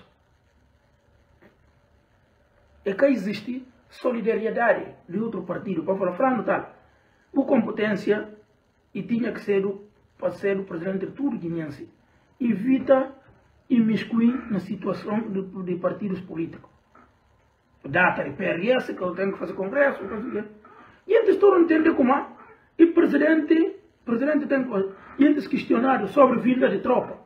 É que existe solidariedade de outro partido, para falar, falando tal, por competência, e tinha que ser para ser o presidente de tudo guineense. Evita imiscuir na situação de, de partidos políticos. Data de P R S, que eu tenho que fazer congresso, e eles todos entendem como é. E o presidente, presidente tem e eles questionaram sobre vinda de tropa.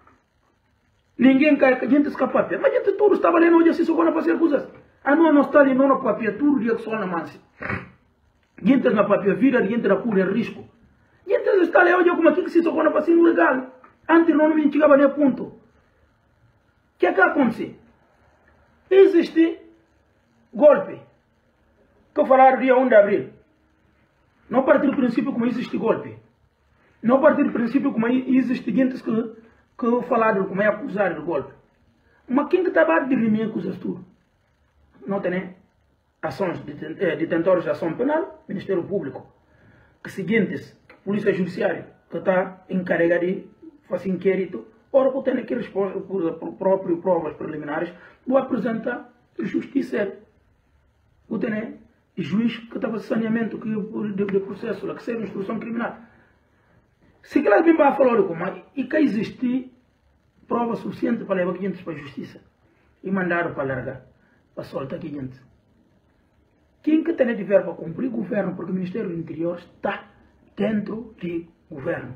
Ninguém quer que a gente escapa, mas a gente tudo estava lendo hoje assim, só quando fazer coisas. Ah, não, não está ali, não, no papel, tudo dia que só na mansa. Gente na papel, vida, gente na pura risco. Gente está ali hoje como aqui que se só quando fazer legal. Antes não me chegava nem a ponto. O que é que acontece? Existe golpe. Que eu falaram dia um de abril. Não partir do princípio como existe golpe. Não partir do princípio como existe gente que, que falaram como é acusado de golpe. Mas quem que estava a dirimir coisas tudo? Não tem ações de detentores de ação penal, Ministério Público. Que seguintes, Polícia Judiciária, que está encarregada de fazer inquérito, ora que tem que responder por próprias provas preliminares, vou apresentar justiça. O tem juiz que estava saneamento de, de processo, que serve instrução criminal. Se aquela bem vai falar como e que existe prova suficiente para levar gente para a justiça e mandaram para largar, para soltar aqui gente. Quem que tem de ver para cumprir o governo, porque o Ministério do Interior está dentro do governo.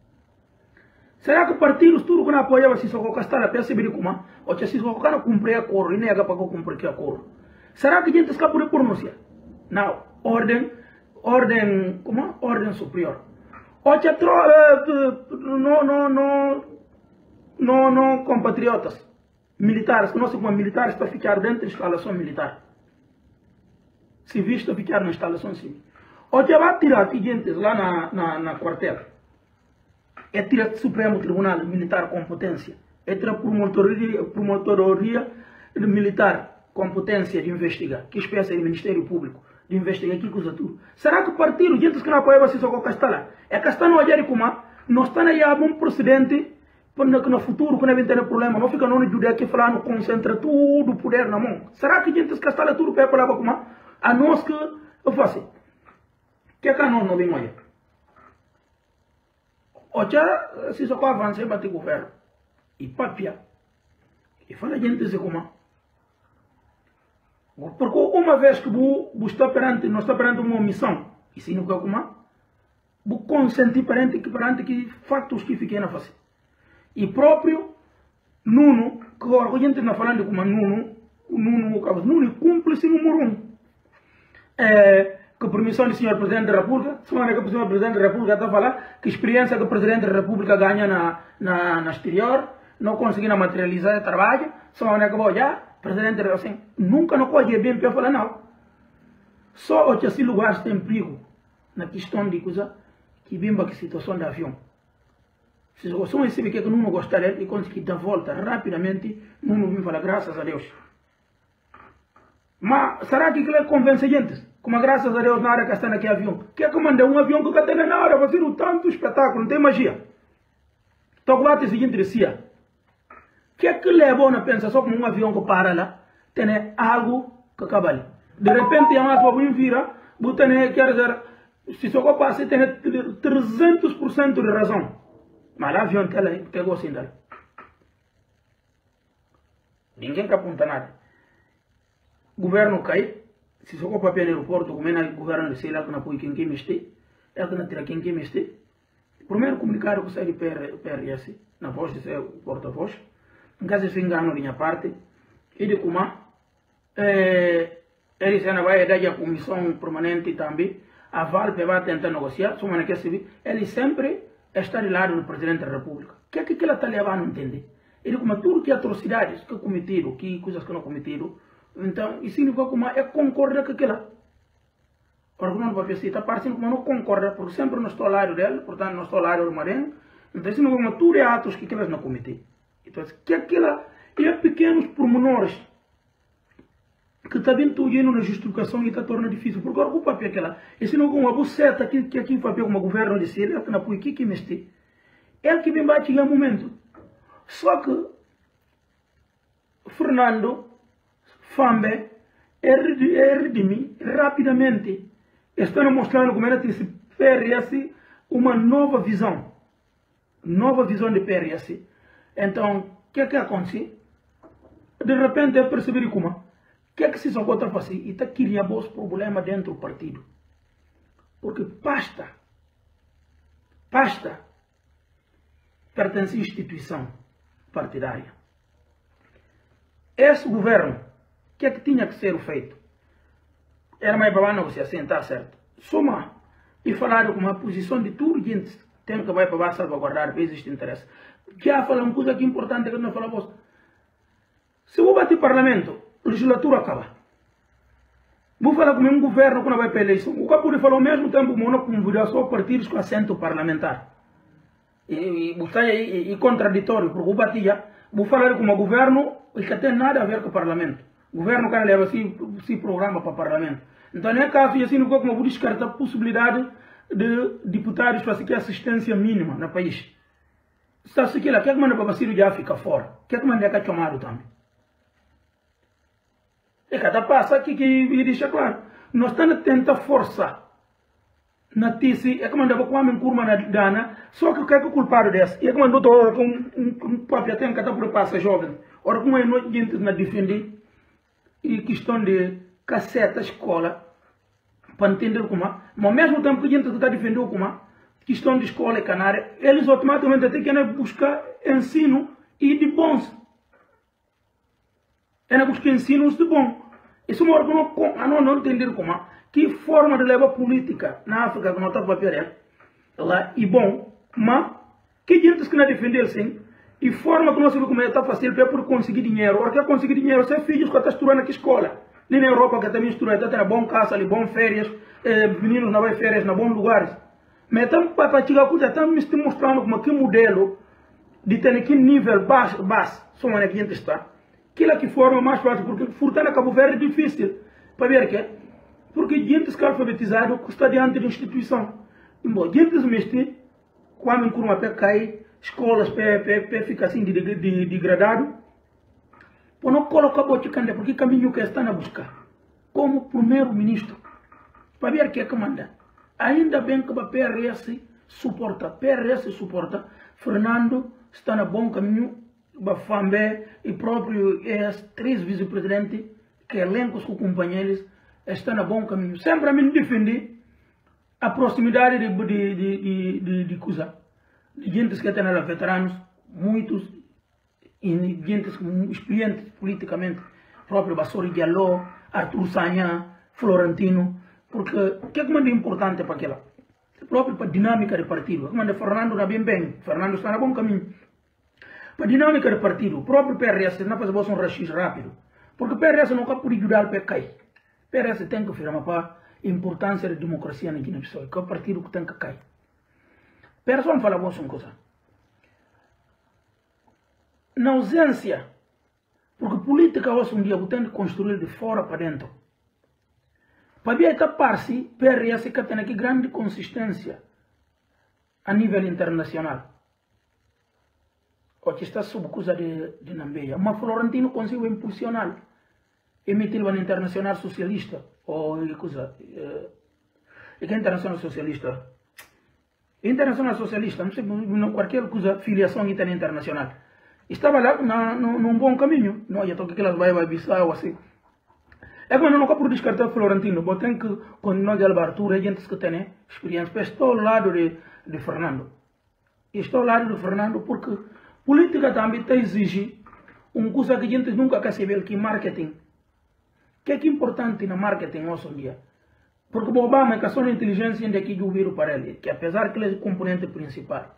Será que partidos tudo que não apoiava se só colocar a peça de como ou se só colocar não cumprir acordo e nega para cumprir que acordo? Será que a gente escapa de pronunciar? Não, ordem, ordem, como? Ordem superior. Ou se não, não, não, não, não, compatriotas militares, que nós como militares para ficar dentro da instalação militar. Civis para ficar na instalação civil. Ou se vai tirar aqui gente lá na, na, na quartel. É tirar do Supremo Tribunal Militar competência. É tirar promotoria, promotoria militar competência de investigar. Que espécie de Ministério Público de investigar que coisa tudo. Será que o partido, gente que não apoia você só com Castela? É que está no olhar como não está aí a um precedente para que no futuro, quando vai ter problema, não fica no Judeu aqui falando, concentra tudo o poder na mão. Será que gente que Castela tudo para falar como a nós que eu faço? Que é que nós não vem olhar? Ou já se só para avançar e bater o governo. E papia. E fala gente dizer como porque uma vez que você está perante, não está perante uma missão, e se não quer como você consentir perante, perante que factos que fiquem na face. E próprio Nuno, que agora a gente está falando como Nuno, o Nuno, o Nuno é cúmplice número um. É, que permissão do senhor Presidente da República, semana que o senhor Presidente da República está a falar, que experiência que o Presidente da República ganha na, na, na exterior, não conseguindo materializar o trabalho, semana que vou olhar, Presidente assim, nunca não pode ir bem para falar não. Só outros assim lugares tem perigo, na questão de coisa, que bimba que situação de avião. Se você não recebe que não gostaria e conseguir dar volta rapidamente, não vim falar graças a Deus. Mas será que aquilo é convencente? Como graças a Deus na hora que está naquele avião. Que é que manda um avião que está na hora, fazer um tanto espetáculo, não tem magia. Então lá tem o seguinte decía. Que é que levou na pensa só como um avião que para lá, tem algo que acaba ali. De repente, a mais para vira, você tem, quer dizer, se só passa, tem trezentos por cento de razão. Mas lá o avião pegou assim dela. Ninguém que aponta nada. O governo cai, se só com papel no aeroporto, como é o governo de sei lá que não põe quem quer mexer, é que não tira quem quer mexer. Primeiro comunicar que sai de P R S, na voz de ser porta-voz, em caso de se engano de minha parte, e de como é, eles ainda vai dar a comissão permanente também, a Valpe vai tentar negociar, só que quer saber, ele sempre está de lado do Presidente da República. O que é que ela está levando a entender? Ele como tudo que atrocidades que cometeram, que coisas que não cometeram, então, isso significa como é concorda com aquela. Ora, não vai pensar, está parecendo como não concorda, porque sempre não estou ao lado dele, portanto não estou ao lado do Maranhão. Então, isso não é tudo é atos que elas não cometeram. Então, que aquela é pequenos pormenores que também estão indo na justificação e está tornando difícil. Porque agora o papel é aquela, e se não é uma buceta que, que aqui papel como governo de ser, é que não põe aqui que mexer. É que vem bate em um momento. Só que Fernando Fambe é redimir rapidamente. Estão mostrando como era esse P R S uma nova visão. Nova visão de P R S. Então, o que é que acontece? De repente eu percebi como. O que é que se só a fazer? E está criando bons problemas dentro do partido. Porque pasta, pasta, pertence à instituição partidária. Esse governo, o que é que tinha que ser feito? Era mais para a negociação, está certo. Soma e falar com uma posição de tudo gente tem que vai para salvaguardar, para existe interesse. Já falar uma coisa que é importante que não falamos. Se eu bater parlamento, a legislatura acaba. Vou falar com um governo que não vai para a eleição. O que pode falar ao mesmo tempo que não convidar só partidos com assento parlamentar. E, e, e, e contraditório, porque eu batia. Vou falar com um governo que não tem nada a ver com o parlamento. O governo quer levar esse programa para o parlamento. Então, nesse caso, assim, não vou descartar a possibilidade de deputados para seguir assistência mínima no país. Se assim que lá, quer que manda para o Bacílio já fica fora. Quer que manda para chamado também. E cada passa aqui que deixa claro. Nós estamos a tentar forçar na T C, é que mandava com a minha curva na dana, só que o que é que o culpado desse? É que mandou com um papel tem que estar por passa jovem. Ora, como é não gente na defender e questão de casseta escola, para entender como é, mas ao mesmo tempo que a gente está defendendo como é, questão de escola e canária, eles automaticamente têm que buscar ensino e de bons. É buscar ensino de bom. Isso é uma coisa que não entender como é, que forma de levar política na África que não está para perder, lá e bom, mas que gente que não defender assim, e forma que não se vê como é está fácil para por conseguir dinheiro. Ora, quer conseguir dinheiro, você é filhos que está estudando aqui escola. Nem na Europa que também estuda, está tendo bom casa ali, bom férias, eh, meninos não vai férias, na bons lugares. Mas estamos para praticar coisa, estamos mostrando como que modelo de ter que nível baixo, baixo, só uma que a gente está. Aquilo que forma mais fácil, porque furtar na Cabo Verde é difícil. Para ver que é? Porque gente que é alfabetizado está diante da instituição. Embora gente que mexe, quando em curva cai, escolas ficam assim de, de, de, degradado, por não colocar a boticanda, porque caminho que está na busca. Como primeiro-ministro. Para ver que é que manda. Ainda bem que a P R S suporta. P R S suporta. Fernando está no bom caminho. Bafambe e próprio as três vice-presidentes, que elencos com companheiros, estão no bom caminho. Sempre a mim defender a proximidade de, de, de, de, de, de coisa. De gente que têm veteranos, muitos, e gente experientes politicamente, próprio Bassori Diallo, Arthur Sanha, Florentino, Porque o que é que é importante para aquela? Próprio para a dinâmica do partido. Como é Fernando está bem bem, Fernando está no bom caminho. Para a dinâmica do partido, o próprio P R S não faz um rachis rápido. Porque o P R S nunca pode ajudar o P C A I. O P R S tem que afirmar para a importância da democracia na Guiné-Bissau, que é o partido que tem que cair. O P R S vamos falar uma coisa. Na ausência, porque política hoje um dia tem que construir de fora para dentro. Para ver esta parte, P R S que tem aqui grande consistência a nível internacional. O que está sob coisa de, de Nambeia. Mas Florentino conseguiu impulsionar. Emitir o internacional socialista. Ou coisa. É que é internacional socialista. Internacional socialista, não sei, qualquer coisa, filiação internacional. Estava lá na, no, num bom caminho. Não, já estou com aquelas vai, vai, Bissau, assim. É que eu não quero descartar o Florentino, mas tem que continuar a Albertura, a gente que tem experiência. Mas estou ao lado de, de Fernando. Estou ao lado de Fernando porque política também te exige uma coisa que a gente nunca quer saber, que é marketing. O que é que é importante na marketing hoje em dia? Porque o Obama é que a sua inteligência ainda aqui de ouvir para ele, que apesar que ele é o componente principal.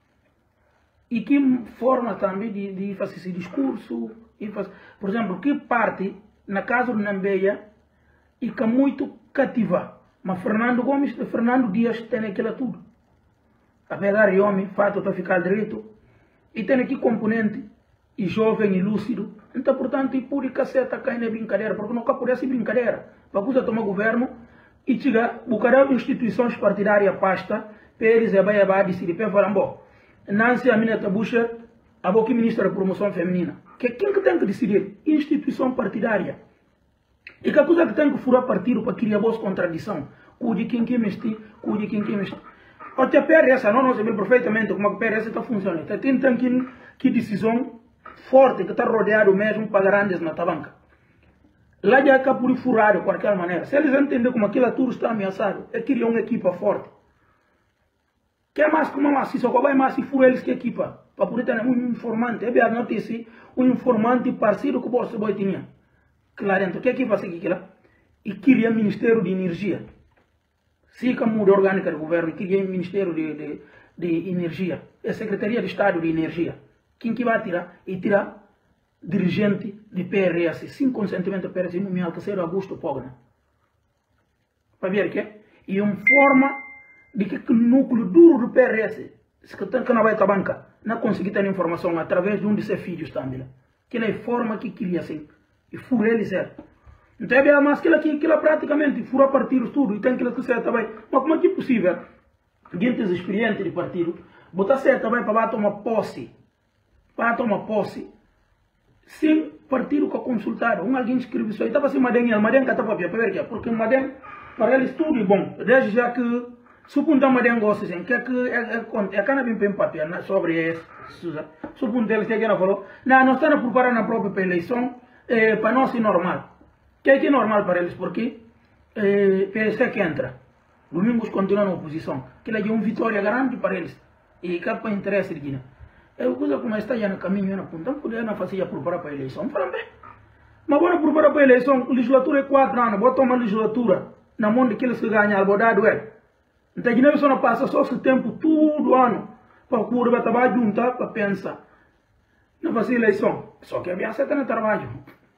E que forma também de, de fazer esse discurso. E faz, por exemplo, que parte na casa de Nambeia e que é muito cativa. Mas Fernando Gomes, Fernando Dias tem aquilo tudo. Apesar de homem, fato para ficar direito. E tem aqui componente, e jovem e lúcido. Então, portanto, e pura caceta cai na brincadeira, porque nunca por essa brincadeira. Para que você tomar governo e chega, buscar instituições partidárias pasta, para eles é bem a decidir, para falar, bom, Nancy Aminata Boucher, a boa ministra da promoção feminina. Que quem que tem que decidir? Instituição partidária. E que a coisa que tem que furar partido para criar boas contradição. Cuide quem que investir, cuide quem que investir. Até a P R S, não nós sabemos perfeitamente como a P R S está funcionando. Tem, tem que, que decisão forte que está rodeado mesmo para grandes na tabanca. Lá já cá por furar de qualquer maneira. Se eles entenderem como aquilo tudo está ameaçado, é criar uma equipa forte. Que é mais como uma maciça, qual vai mais se for eles que equipa. Para poder ter um informante, é bem a notícia, um informante parecido com o Bolsa Boi tinha. Claro, então, o que é que vai ser aquilo? E queria Ministério de Energia. Se que muda a orgânica do governo, queria Ministério de, de, de Energia. É a Secretaria de Estado de Energia. Quem que vai tirar? E tirar dirigente de P R S, sem consentimento do P R S, no meu terceiro Augusto Pogna. Para ver o que é? E uma forma de que o núcleo duro do P R S, que não vai à banca, não conseguir ter informação através de um de seus filhos também. Que é a forma que queria assim. E fura eles é. Então é bem mais que aquilo, aquilo praticamente fura partidos tudo e tem aquilo que ser também. Mas como é que é possível? Gente experiente de partido, botar certo também para tomar posse. Para tomar posse. Sem partido que consultar. Um alguém escreve isso aí. Estava assim, Madem, Madem que está para ver que é. Porque Madem, para eles tudo é bom. Desde já que supunta Madem gosta assim, que é que é é cana bem bem papel sobre isso. Supunta eles que é que não falou. Não, nós estamos preparando a própria eleição. É, para nós é normal. Que é que é normal para eles? Porque é, P S que entra. Domingos continua na oposição. Que é uma vitória grande para eles. E que é para o interesse de Guiné. É uma coisa como está já no caminho, na ponta. Não podia não fazer preparar para a eleição. Falam bem. Mas agora preparar para a eleição, legislatura é quatro anos. Bota uma legislatura na mão daqueles que ganham albodado é. Então a Guiné só não passa só esse tempo, todo ano, para curva, para juntar, para pensar. Não fazer eleição. Só que a Biasa está no trabalho.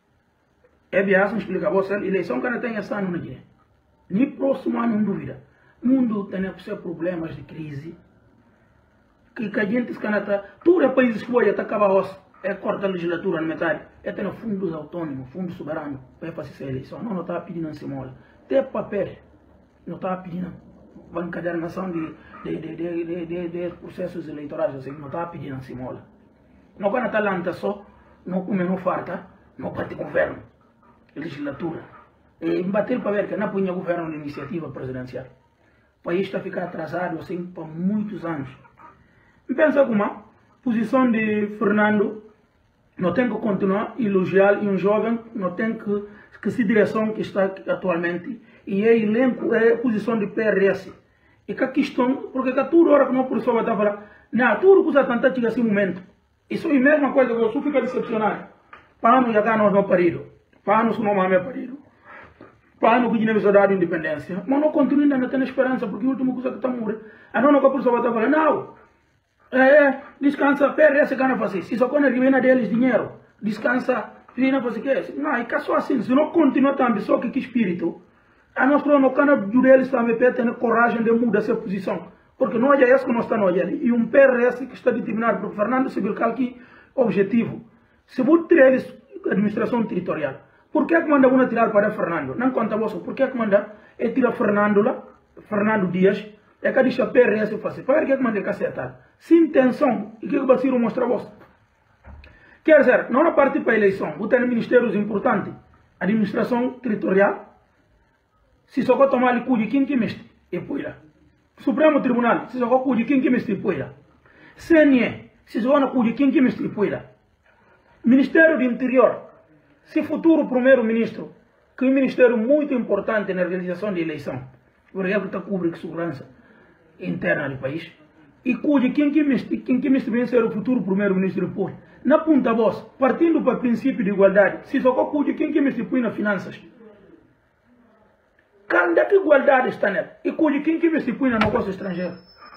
É Biasa, não explica a você, eleição que não tem esse ano na Guiné. Nem próximo ano, não dúvida. O mundo tem problemas de crise. Que, que a gente está. Todos os países que vão acabar hoje, é corta a legislatura na metade. É ter fundos autônomos, fundos soberanos, para fazer essa eleição. Não, não estava pedindo assim, mola. Tem papel. Não estava pedindo. Vai encadernação de, de, de, de, de, de, de processos eleitorais, assim, não estava pedindo assim, mola. Não quando está lá, só, não come, não farta, não parte governo, legislatura. E bater para ver que não punha governo de iniciativa presidencial. O país está a ficar atrasado assim por muitos anos. Pensa como a posição de Fernando não tem que continuar a elogiar e um jovem não tem que, que se direção que está atualmente e é elenco, é a posição de P R S. E que a questão, porque que a toda hora que uma pessoa está falando, não, tudo que usa tanta chega assim momento. Isso é a mesma coisa que você fica decepcionado. Para não jogar nós no parido. Para não somar meu parido. para no que Guiné Bissau dá independência, mas não continua ainda tendo esperança, porque o último coisa que está morrendo. A não que a pessoa vai falar, não, é, descansa, perde essa gana fazer. Se só quando arriva deles dinheiro, descansa, fica fazer que é. Não, é que só assim, se não continua também, só que que espírito, a nós não cana deles também para ter coragem de mudar essa posição. Porque não é isso que nós estamos olhando. E um P R S que está determinado por Fernando Sebelcal que objetivo. Se você tirar a administração territorial, por que é que manda uma tirar para Fernando? Não conta você, por que é que manda é tirar Fernando lá, Fernando Dias, é que deixa P R S fazer. Para que é que manda cacetar? Sem intenção, e que é que vai ser mostrar você? Quer dizer, não é parte para a eleição, você tem ministérios importantes, administração territorial, se só vai tomar ali cuide quem que mexe, e poira. Supremo Tribunal, se só vai cuide quem que mexe, e poira. C N E, se só vai cuide quem que mexe, e poira. Ministério do Interior, se futuro primeiro-ministro, que é um ministério muito importante na realização da eleição, porque ele está cobrindo segurança interna do país, e cuide quem que mexe, quem que mexe, ser o futuro primeiro-ministro do povo. Na ponta voz, partindo para o princípio de igualdade, se só vai cuide quem que mexe, põe nas finanças. Onde é que igualdade está nela? E cuide quem que se põe no negócio estrangeiro?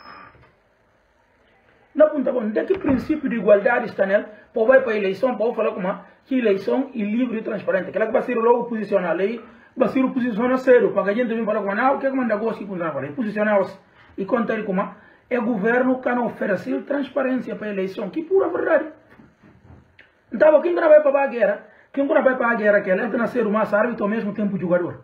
Na ponta, onde é que o princípio de igualdade está nela? Para vai para a eleição, para falar como que eleição é livre e transparente. Aquela que vai ser logo posicionar aí, vai ser posicionar sério. Para que a gente venha falar como, não, o que é que manda gosto que funciona para aí? Posicionar-se e contar como é o governo que não oferece transparência para a eleição. Que pura verdade. Então, quem não vai para a guerra, quem não vai para a guerra, que ela entra na ser uma árbitro ao mesmo tempo jogador.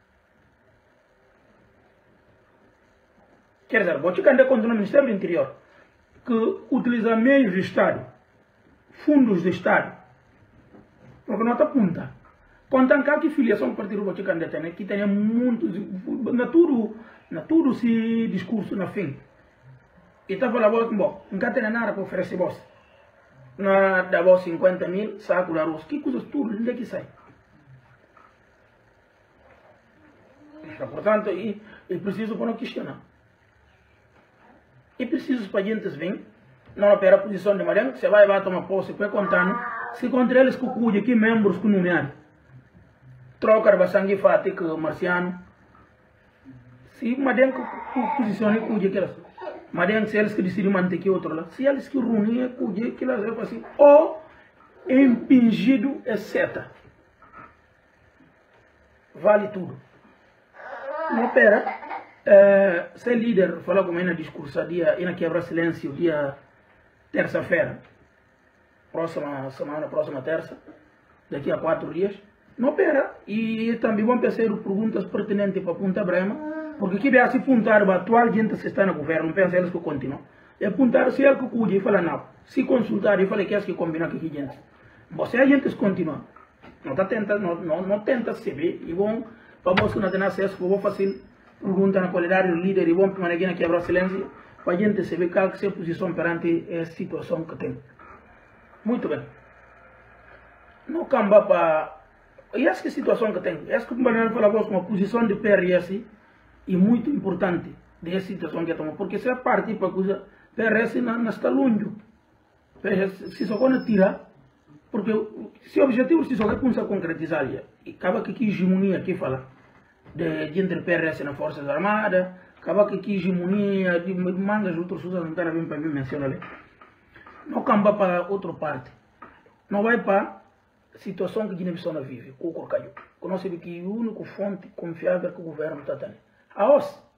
Quer dizer, vou te cantar contra o Ministério do Interior, que utiliza meios do Estado, fundos do Estado, porque não está punta. Contam cá que filiação partido vou te cantar, que tem muitos, na tudo, na tudo esse discurso na fim. E está falando, bom, não tem nada para oferecer você. Na da voz cinquenta mil, saco de arroz, que coisas tudo, onde é que sai? Portanto, e, e preciso para não questionar. E preciso para a gente vir, não opera a posição de Mariano, você vai, vai tomar posse, vai contando, se contra eles que cuide, que membros que nomearam, troca de sangue fati que marciano, se Mariano que posicione, cuide aquelas, Mariano se eles que decidem manter que outro lá, se eles que reunir, cuide aquelas, é assim, ou impingido, etcétera. Vale tudo. Não opera. Uh, ser líder, falar como é na discurso, dia, e na quebra silêncio, dia terça-feira, próxima semana, próxima terça, daqui a quatro dias, não opera. E também vão pensar perguntas pertinentes para Punta Brema, porque aqui vai se apontar para a atual gente que está no governo, não pensa eles que continuam. É apontar se ele que cuide e fala não, se consultar e fala que é que combina com aqui gente. Você a gente continua, não tá tenta, não, não, não tenta se ver, e vão, para você não ter acesso, vou fazer pergunta na qualidade do líder e vamos permanecer aqui quebrar silêncio para a gente saber qual que é a posição perante essa situação que tem. Muito bem. Não camba para... E essa que é a situação que tem. Essa que o Banana falava com a posição de P R S é muito importante dessa situação que estamos. Porque se a parte para a coisa, P R S não, não está longe. P R S se só quando tira, porque se o objetivo se só é começar a concretizar, e acaba que aqui hegemonia que fala. De, de entre P R S nas Forças Armadas, acaba que aqui hegemonia de mangas outras coisas não estão bem para mim mencionar ali. Não camba para outra parte. Não vai para a situação que Guiné-Bissau vive, com o Corcaio. Nós sabemos que a única fonte confiável que o governo está tendo. A O S,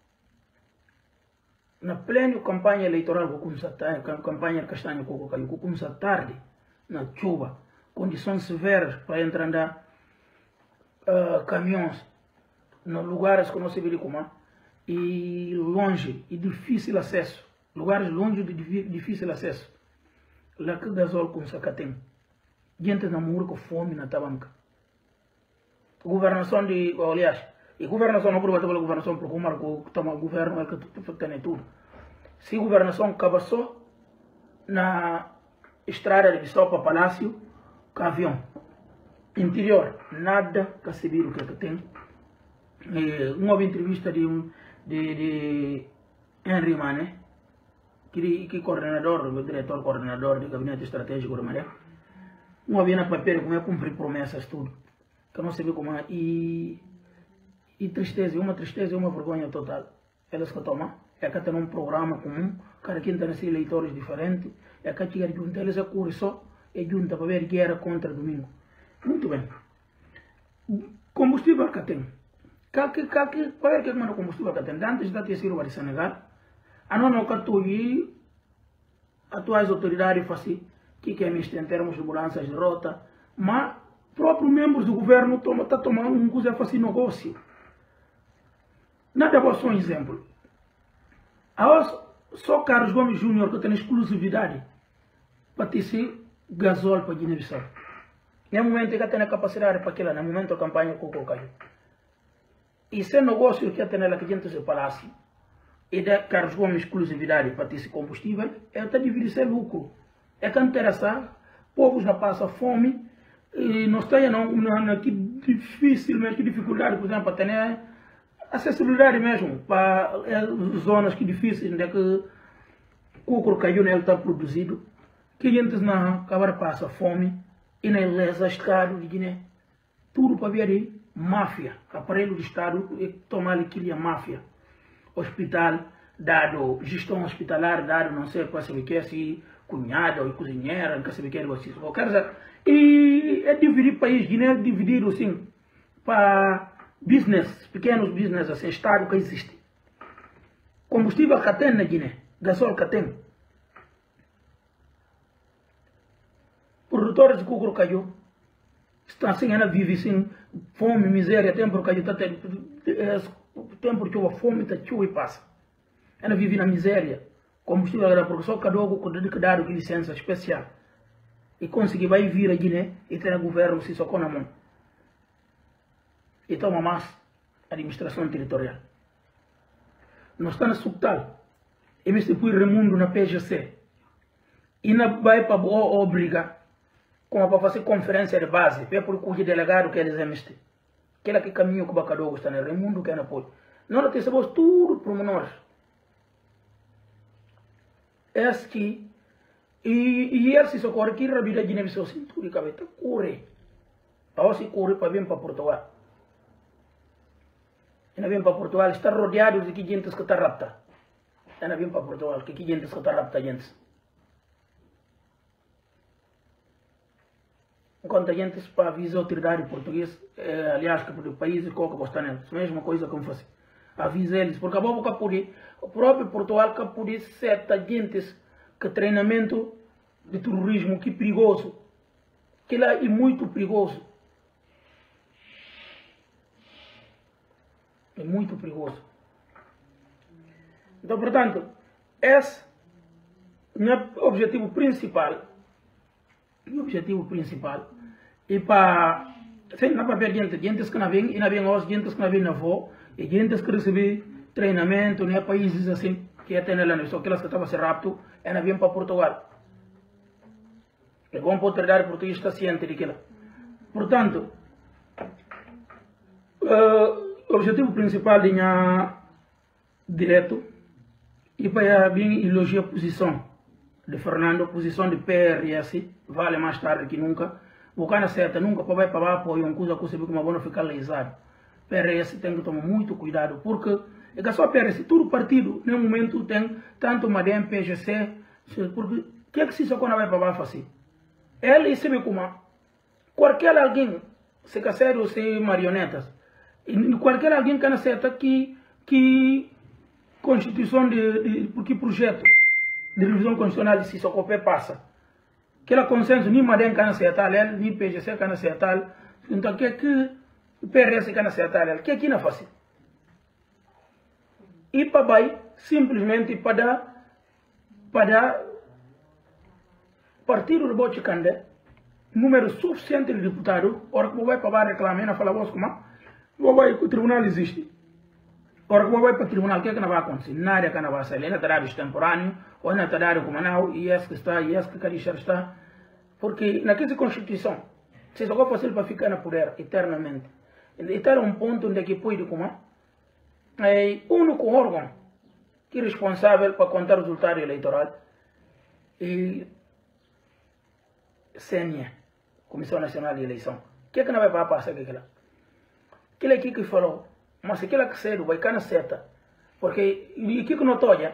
na plena campanha eleitoral, que começa campanha castanha com o Corcaio, que começa tarde, na chuva, condições severas para entrar andar uh, caminhões, nos lugares que não se vê como e longe e difícil acesso, lugares longe de difícil acesso, lá que gasol com saca tem, gente na mura com fome na tabanca, governação de, aliás, e governação não provata pela governação porque o marco que toma o governo é que tem tudo, se a governação acaba só na estrada de Bissau para Palácio, com avião, interior, nada que se vira o que tem. Eh, uma entrevista de, de, de Henry Mané, que é coordenador, o diretor coordenador do gabinete estratégico da Maré. Uma vez na papel como é cumprir promessas tudo, que não se vê como é, e E tristeza, uma tristeza e uma vergonha total. Elas que tomam, é que tem um programa comum, cada quem tem assim eleitores diferentes, é que chega junto, eles é cura só, é junto para ver guerra contra domingo. Muito bem. Combustível que tem. Calque, calque, para ver que é o combustível que tem. Antes da T-Sirva de Senegal, a não não que atuais autoridades fazem que que é misto em termos de mudanças de rota, mas próprios membros do governo estão tá tomando um coisa fazer negócio. Nada vou só um exemplo. Só Carlos Gomes Júnior que tem exclusividade para ter gasóleo para Guiné-Bissau. No momento que tem a capacidade para aquilo, no momento da campanha com o caiu. E esse negócio que tem lá que dentro do palácio e da Carlos Gomes exclusividade para ter esse combustível, é para dividir esse lucro. É que interessa, povos não passam fome, e não está não, não, que difícil, mas que dificuldade, por exemplo, para ter acessibilidade mesmo para zonas que difíceis, onde é que o coco caiu, ele está produzido, que gente não acabar passa fome, e na lesa Estado de Guiné, tudo para ver máfia, aparelho de Estado, e tomar aquilo máfia. Hospital, dado, gestão hospitalar, dado, não sei para saber que é, se cunhada ou cozinheira, não sei o que é, e é dividir o país, Guiné é dividido assim, para business, pequenos business, assim, Estado que existe. Combustível que tem na Guiné, gasóleo que tem. Produtores de coco caiu, estão assim, ela vive assim, fome, miséria, tempo caiu, está tempo que a fome está chuva e passa. Ela vive na miséria. Combustível era porque só cada um que dá licença especial. E conseguir vai vir a Guiné e ter o governo se socou na mão. E toma mais administração territorial. Nós estamos na subtal. E me põe remundo na P G C. E não vai para boa obriga. Como para fazer conferência de base. É por o delegado que eles emestem. Aquela que caminho que o Bacadogo está no remundo que é na pôde. Nós temos tudo por menores. É que e e ele se socorre que a vida de Guiné-Bissau cintura e cabeta corre. Ao se corre para vir para Portugal. E não vem para Portugal, está rodeado de que gente que está rapta. E não vem para Portugal, que gente que está rapta gente. Enquanto a gente para avisar a autoridade portuguesa, eh, aliás, que o país e qualquer coisa neles, a mesma coisa que eu faço. Avisa eles, porque a boca pode, o próprio Portugal que pode certa gente que treinamento de terrorismo que é perigoso, que lá é muito perigoso. É muito perigoso. Então, portanto, esse é o objetivo principal. O objetivo principal é para sempre não para ver gente, gente que não vem, e não vem os gente que não vem na avó, e gente que recebe treinamento, né, países assim, que é tendo lá nisso, aquelas que estavam se rapto, e não vem para Portugal. É bom para a autoridade portuguesa estar ciente daquilo. Portanto, uh, o objetivo principal de minha direto é para bem elogiar a posição de Fernando, posição de P R S, vale mais tarde que nunca. O cara certa nunca para vai para apoio uma coisa que você vê que uma boa ficar lesado. P R S tem que tomar muito cuidado, porque é que só P R S, todo partido, no momento tem tanto M A D E M, P G C, porque o que é que se só quando vai para fazer? Ele sabe como qualquer alguém, se casar ou se marionetas, qualquer alguém que não certa que que constituição de, de porque projeto de revisão constitucional de Sissoko passa. Aquela consenso, nem M A D E M can acertar, nem P G C can acertar. Então, o que é que o P R S can acertar? O que é que não faz? E para vai, simplesmente para dar, para dar partido do Boticandé, número suficiente de deputados, ora que vai para reclamar, não fala vos como, vai que o tribunal existe. Ora que vai para o tribunal, o que é que não vai acontecer? Nada que não vai sair, não está temporâneo, ou não está dado como não, e esse que está, e esse que Cadixar está. Porque naquela Constituição, se só fazer para ficar no poder eternamente. Então é um ponto onde que pode como é o único órgão que é responsável para contar o resultado eleitoral e C N E, Comissão Nacional de Eleição. O que é que não vai passar aqui? Aquilo aqui que falou, mas aquela que cedo vai cá na seta. Porque, e que que não toja?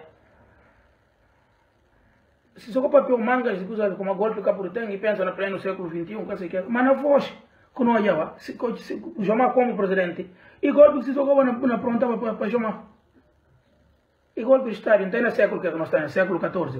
Se só com papel mangas, como a golpe cá por tem, e pensa na pleno século vinte e um, que que mas na voz, que não olhava, se chamar como presidente, e golpe se só na, na pronta para chamar. E golpe de Estado, não tem no século que nós estamos, no século quatorze.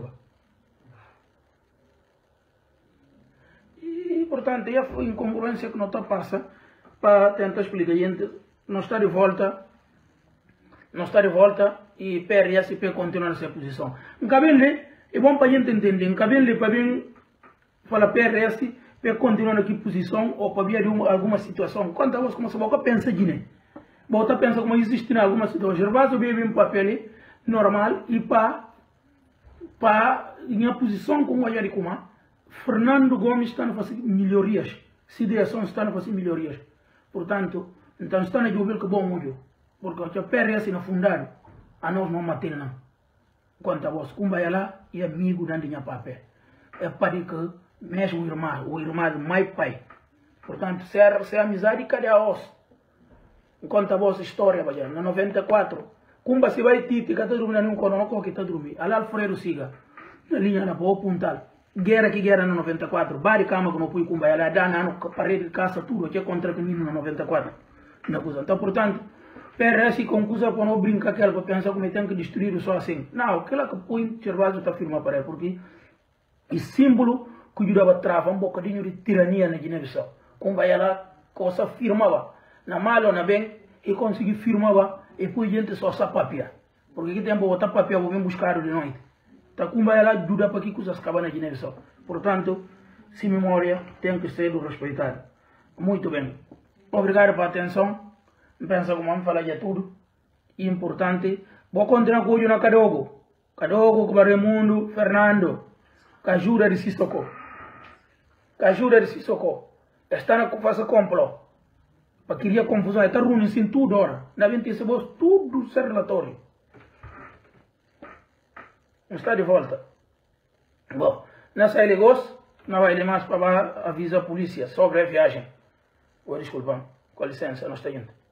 E, portanto, é a incongruência que nós está passa para tentar explicar. A gente não está de volta, não está de volta e P R S P continua nessa posição. Um cabelo, é bom para a gente entender, um cabelo para bem falar P R S P continua naquela posição ou para ver alguma situação. Quando a voz começa a pensar de né? Bota a pensar como existe em alguma situação. Gervásio bebe um papel normal e para para em a posição como a gente como Fernando Gomes está a fazer melhorias, Cideação está a fazer melhorias. Portanto, então está a jogar que bom mundo, porque a P R S na fundado a nós não matar não. Quanto a voz, como vai lá e amigo dando minha papel, é para que mesmo o irmão, o irmão do meu pai. Portanto, se é, se é amizade, cadê a voz? Enquanto a vossa história, vai no noventa e quatro, como se vai titi, que está dormindo num coronel que está dormindo, ali Alfredo Siga, na linha na boa puntal. Guerra que guerra no noventa e quatro, bari cama que não fui com ela, dá na parede de casa tudo, que é contra que no noventa e quatro. Então, portanto, P R S com coisa para não brincar aquela para pensar como tem que destruir só assim. Não, aquela que põe Gervásio está firme para ele, porque é símbolo que ajudava a travar um bocadinho de tirania na Guiné-Bissau. Como vai ela, coisa firmava, na mala ou na bem, e consegui firmava, e depois a gente só sabe papel. Porque aqui tem que botar papel, vou vir buscar de noite. Então, como vai ela ajuda para que coisas acabam na Guiné-Bissau. Portanto, se memória tem que ser respeitado. Muito bem. Obrigado pela atenção. Pensa como vamos falar de tudo. Importante. Vou continuar com o na Cadogo. Cadogo, Raimundo, Fernando. Cajura de Sissoko. Cajura de Sissoko. Está na fase complô. Para criar confusão. Está reunindo em tudo agora. Na vinte e seis, tudo ser relatório. Não está de volta. Bom, nessa ele gosta, não vai mais para avisar a polícia sobre a viagem. Vou desculpar. Com licença, nós estamos indo.